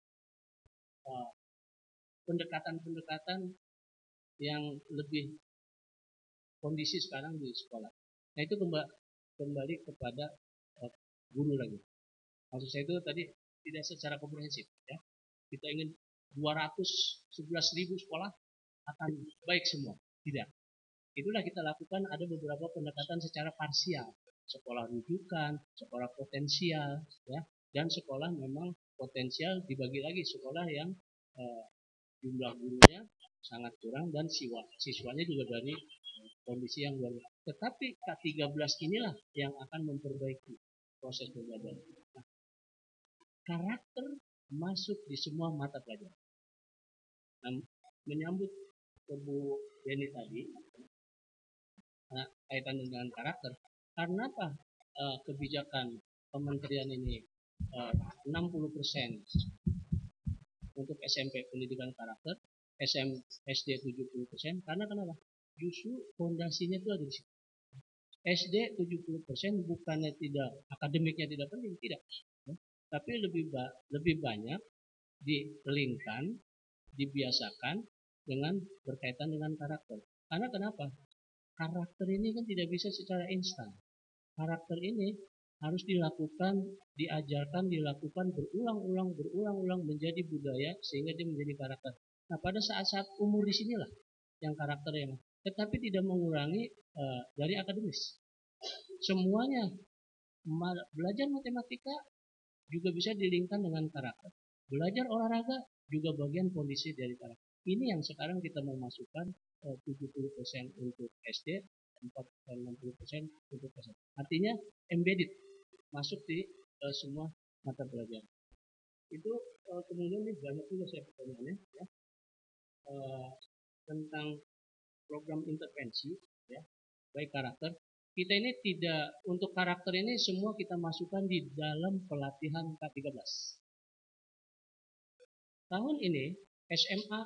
pendekatan-pendekatan yang lebih kondisi sekarang di sekolah. Nah itu kembali kepada guru lagi. Maksud saya itu tadi tidak secara komprehensif, ya. Kita ingin 211.000 sekolah akan baik semua, tidak. Itulah kita lakukan ada beberapa pendekatan secara parsial, sekolah rujukan, sekolah potensial, ya, dan sekolah memang potensial dibagi lagi sekolah yang jumlah gurunya sangat kurang dan siswanya juga dari kondisi yang luar biasa. Tetapi K13 inilah yang akan memperbaiki proses pembelajaran. Nah, karakter masuk di semua mata pelajaran. Nah, menyambut ke Bu Deni tadi, kaitan dengan karakter, karena apa kebijakan kementerian ini 60% untuk SMP pendidikan karakter, SD 70%, karena kenapa? Justru fondasinya itu ada di situ. SD 70% bukannya tidak akademiknya tidak penting, tidak, ya. Tapi lebih banyak dilingkan, dibiasakan dengan berkaitan dengan karakter. Karena kenapa? Karakter ini kan tidak bisa secara instan. Karakter ini harus dilakukan, diajarkan, dilakukan berulang-ulang menjadi budaya sehingga dia menjadi karakter. Nah, pada saat-saat umur di sinilah yang karakter yang, tetapi tidak mengurangi dari akademis. Semuanya belajar matematika juga bisa dilingkan dengan karakter. Belajar olahraga juga bagian kondisi dari karakter. Ini yang sekarang kita mau masukkan 70% untuk SD, 60% untuk SMP. Artinya embedded, masuk di semua mata pelajaran. Itu kemudian ini banyak juga saya pertanyaannya, ya, tentang program intervensi, ya, baik karakter. Kita ini tidak, untuk karakter ini semua kita masukkan di dalam pelatihan K13. Tahun ini SMA,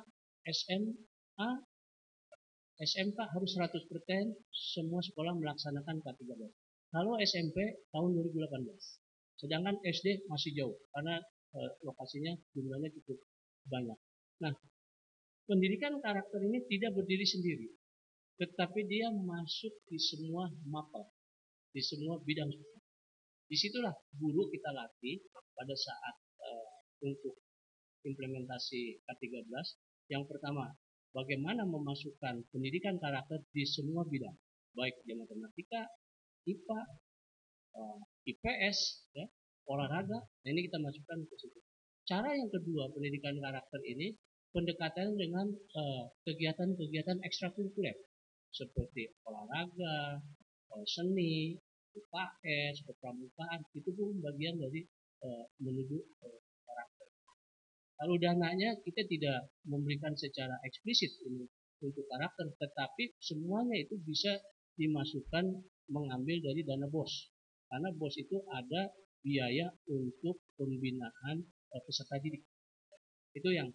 SMK harus 100% semua sekolah melaksanakan K13. Kalau SMP tahun 2018. Sedangkan SD masih jauh karena lokasinya jumlahnya cukup banyak. Nah, pendidikan karakter ini tidak berdiri sendiri, tetapi dia masuk di semua mapel, di semua bidang. Disitulah guru kita latih pada saat untuk implementasi K13. Yang pertama, bagaimana memasukkan pendidikan karakter di semua bidang, baik di matematika, IPA, IPS, ya, olahraga. Nah, ini kita masukkan ke situ. Cara yang kedua pendidikan karakter ini pendekatan dengan kegiatan-kegiatan ekstrakurikuler seperti olahraga, seni, UKS, kepramukaan, itu pun bagian dari menuju karakter. Lalu dananya kita tidak memberikan secara eksplisit ini untuk karakter, tetapi semuanya itu bisa dimasukkan mengambil dari dana BOS. Karena BOS itu ada biaya untuk pembinaan peserta didik. Itu yang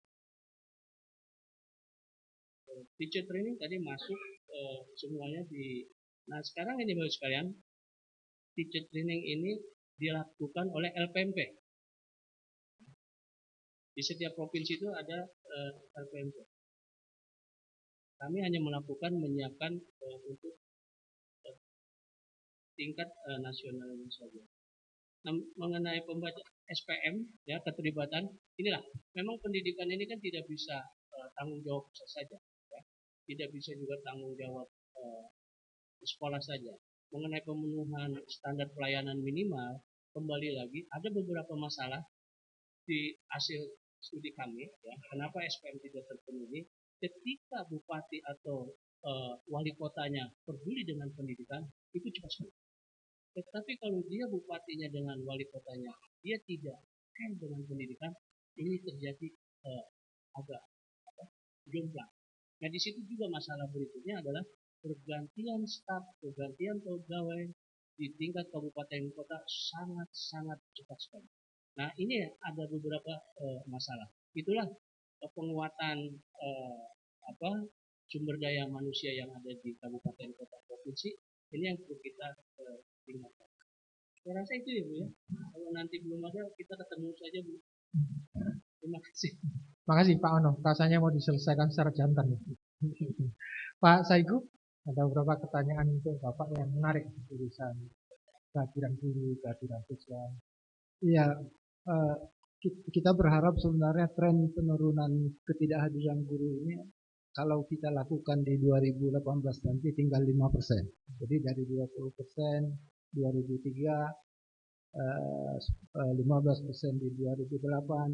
teacher training tadi masuk semuanya di. Nah sekarang ini Bapak sekalian, teacher training ini dilakukan oleh LPMP. Di setiap provinsi itu ada LPMP. Kami hanya melakukan menyiapkan untuk tingkat nasional saja. Nah, mengenai pembaca SPM, ya, keterlibatan, inilah memang pendidikan ini kan tidak bisa tanggung jawab saja, ya. Tidak bisa juga tanggung jawab sekolah saja. Mengenai pemenuhan standar pelayanan minimal, kembali lagi ada beberapa masalah di hasil studi kami, ya, kenapa SPM tidak terpenuhi. Ketika bupati atau wali kotanya peduli dengan pendidikan, itu cepat sekali. Tetapi kalau dia bupatinya dengan wali kotanya, dia tidak care dengan pendidikan, ini terjadi agak jomplang. Nah, di situ juga masalah berikutnya adalah pergantian staf, pergantian pegawai di tingkat kabupaten kota sangat-sangat cepat sekali. Nah, ini ada beberapa masalah. Itulah penguatan sumber daya manusia yang ada di kabupaten kota provinsi. Ini yang perlu kita ingatkan. Saya rasa itu ya Bu ya. Kalau nanti belum ada, kita ketemu saja Bu. Terima kasih. Terima kasih Pak Ono. Rasanya mau diselesaikan secara jantan. Pak Saigu, ada beberapa pertanyaan untuk Bapak yang menarik urusan kehadiran guru, kehadiran siswa. Iya, kita berharap sebenarnya tren penurunan ketidakhadiran guru ini kalau kita lakukan di 2018 nanti tinggal 5%. Jadi dari 20% 2003, 15% di 2008,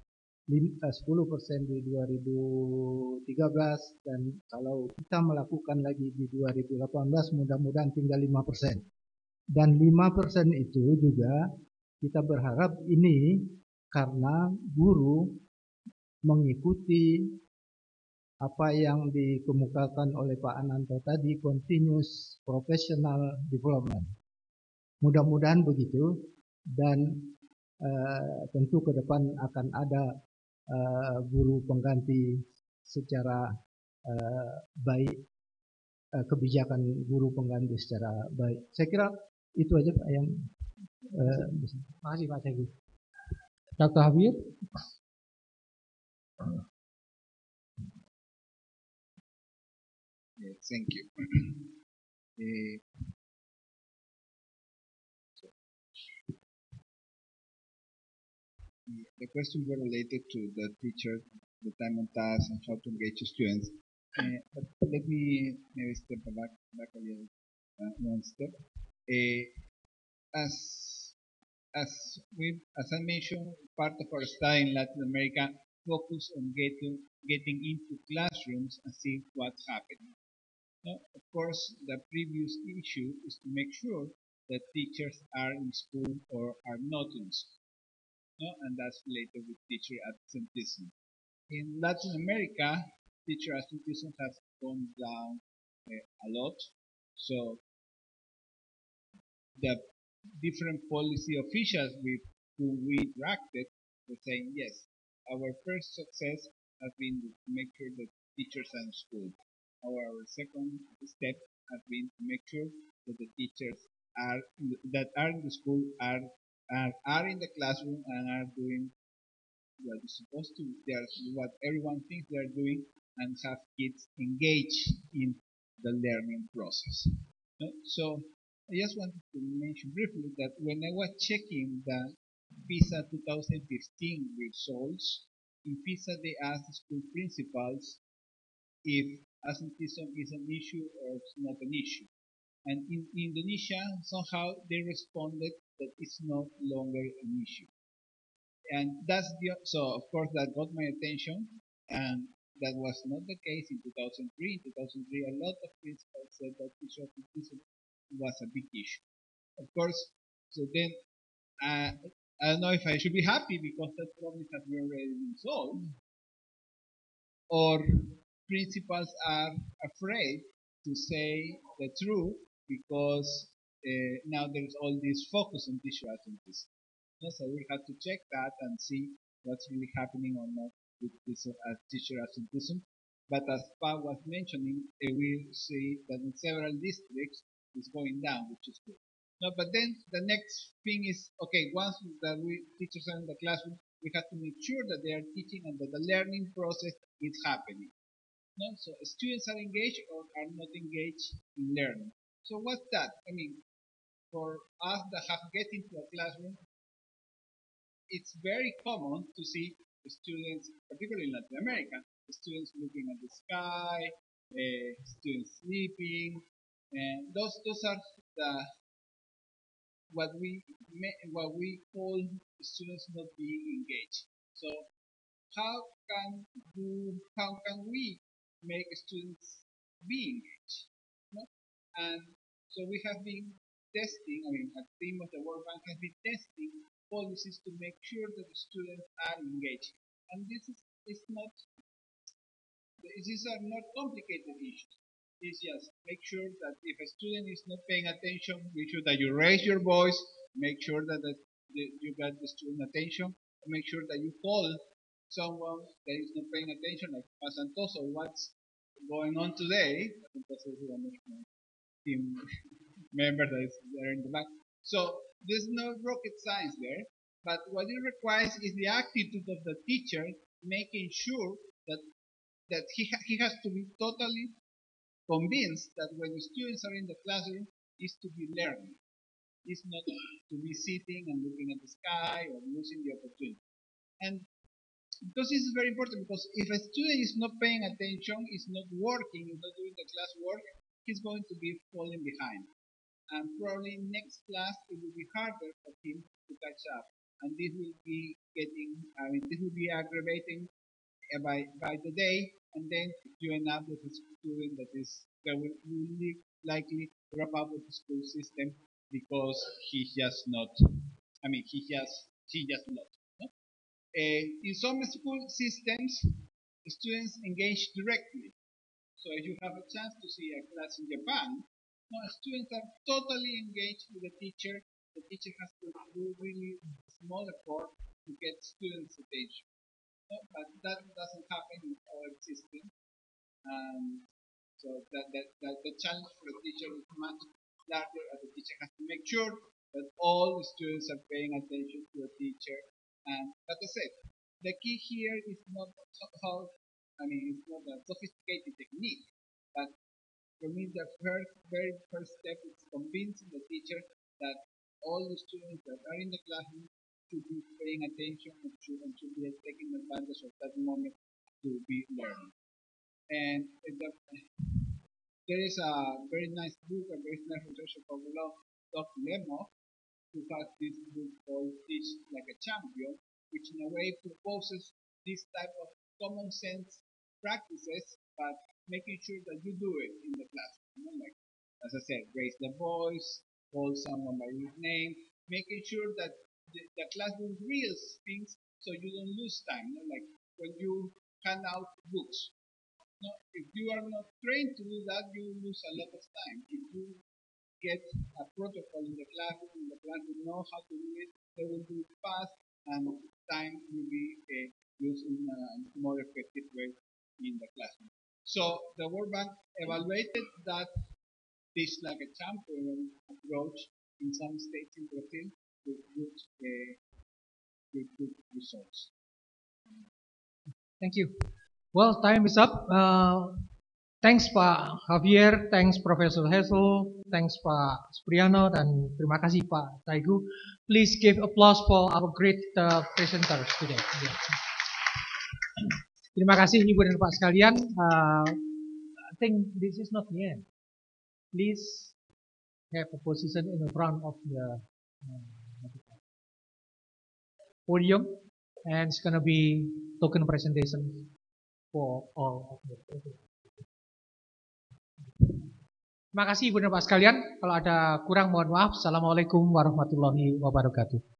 10% di 2013, dan kalau kita melakukan lagi di 2018 mudah-mudahan tinggal 5%. Dan 5% itu juga kita berharap ini karena guru mengikuti apa yang dikemukakan oleh Pak Ananto tadi, continuous professional development. Mudah-mudahan begitu, dan tentu ke depan akan ada guru pengganti secara baik, kebijakan guru pengganti secara baik. Saya kira itu aja Pak yang Terima kasih Pak Saigu. Dr. Habib. Thank you. The questions were related to the teacher, the time and task, and how to engage students. But let me maybe step back a little, one step. As I mentioned, part of our study in Latin America focus on getting into classrooms and see what's happening. Now, of course, the previous issue is to make sure that teachers are in school or are not in school. No? And that's related with teacher absenteeism. In Latin America, teacher absenteeism has gone down a lot. So the different policy officials with whom we interacted were saying, yes, our first success has been to make sure that teachers are in school. Our second step has been to make sure that the teachers are in the school are in the classroom and are doing what they're supposed to. They are what everyone thinks they are doing, and have kids engaged in the learning process. So I just wanted to mention briefly that when I was checking the PISA 2015 results, in PISA they asked school principals if absenteeism is an issue or it's not an issue. And in Indonesia, somehow they responded that it's no longer an issue. And so of course that got my attention, and that was not the case in 2003. In 2003, a lot of principals said that teacher absenteeism was a big issue. Of course, so then I don't know if I should be happy because that problem has already been solved, or principals are afraid to say the truth because now there's all this focus on teacher absenteeism. So we have to check that and see what's really happening or not with this teacher absenteeism. But as Pa was mentioning, we see that in several districts it's going down, which is good. No, but then the next thing is, okay, once that teachers are in the classroom, we have to make sure that they are teaching and that the learning process is happening. No? So students are engaged or are not engaged in learning. So what's that? I mean, for us that have get into a classroom, it's very common to see the students, particularly in Latin America, the students looking at the sky, students sleeping, And those are the what we call students not being engaged. So how can we make students be engaged? No? And so we have been testing. I mean, a team of the World Bank has been testing policies to make sure that the students are engaged. And these are not complicated issues. It's just make sure that if a student is not paying attention, make sure that you raise your voice, make sure that you got the student attention, make sure that you call someone that is not paying attention, like Santoso, what's going on today? Santoso is one of my team member that is there in the back. So there's no rocket science there, but what it requires is the attitude of the teacher, making sure that he has to be totally convinced that when the students are in the classroom is to be learning, is not to be sitting and looking at the sky or losing the opportunity. And because this is very important, because if a student is not paying attention, is not working, is not doing the class work, he's going to be falling behind. And probably next class it will be harder for him to catch up. And this will be this will be aggravating by the day, and then you end up with a student that will likely drop out of the school system because he just lost. No? In some school systems, students engage directly. So if you have a chance to see a class in Japan, students are totally engaged with the teacher. The teacher has to do really small effort to get students' attention. But that doesn't happen in our system. So the challenge for the teacher is much larger, and the teacher has to make sure that all the students are paying attention to the teacher. And like I said, the key here is not it's not a sophisticated technique, but for me the very first step is convincing the teacher that all the students that are in the classroom should be paying attention and should be taking advantage of that moment to be learning. And there is a very nice book, a very nice research from Dr. Lemov, who has this book called Teach Like a Champion, which in a way proposes this type of common sense practices, but making sure that you do it in the classroom. Like, as I said, raise the voice, call someone by his name, making sure that the classroom reels things so you don't lose time. Like when you hand out books. If you are not trained to do that, you will lose a lot of time. If you get a protocol in the classroom know how to do it, they will do it fast, and time will be used in a more effective way in the classroom. So the World Bank evaluated that Teach Like a Champion approach in some states in Brazil with good results. Thank you. Well, time is up. Thanks Pak Javier, thanks Professor Hazel, thanks Pak Supriyono, dan terima kasih Pak Taigu. Please give applause for our great presenters today. Terima kasih Ibu dan Pak sekalian. I think this is not the end. Please have a position in the front of the podium, and it's gonna be token presentation for all of you. Terima kasih Ibu dan Pak sekalian. Kalau ada kurang mohon maaf. Assalamualaikum warahmatullahi wabarakatuh.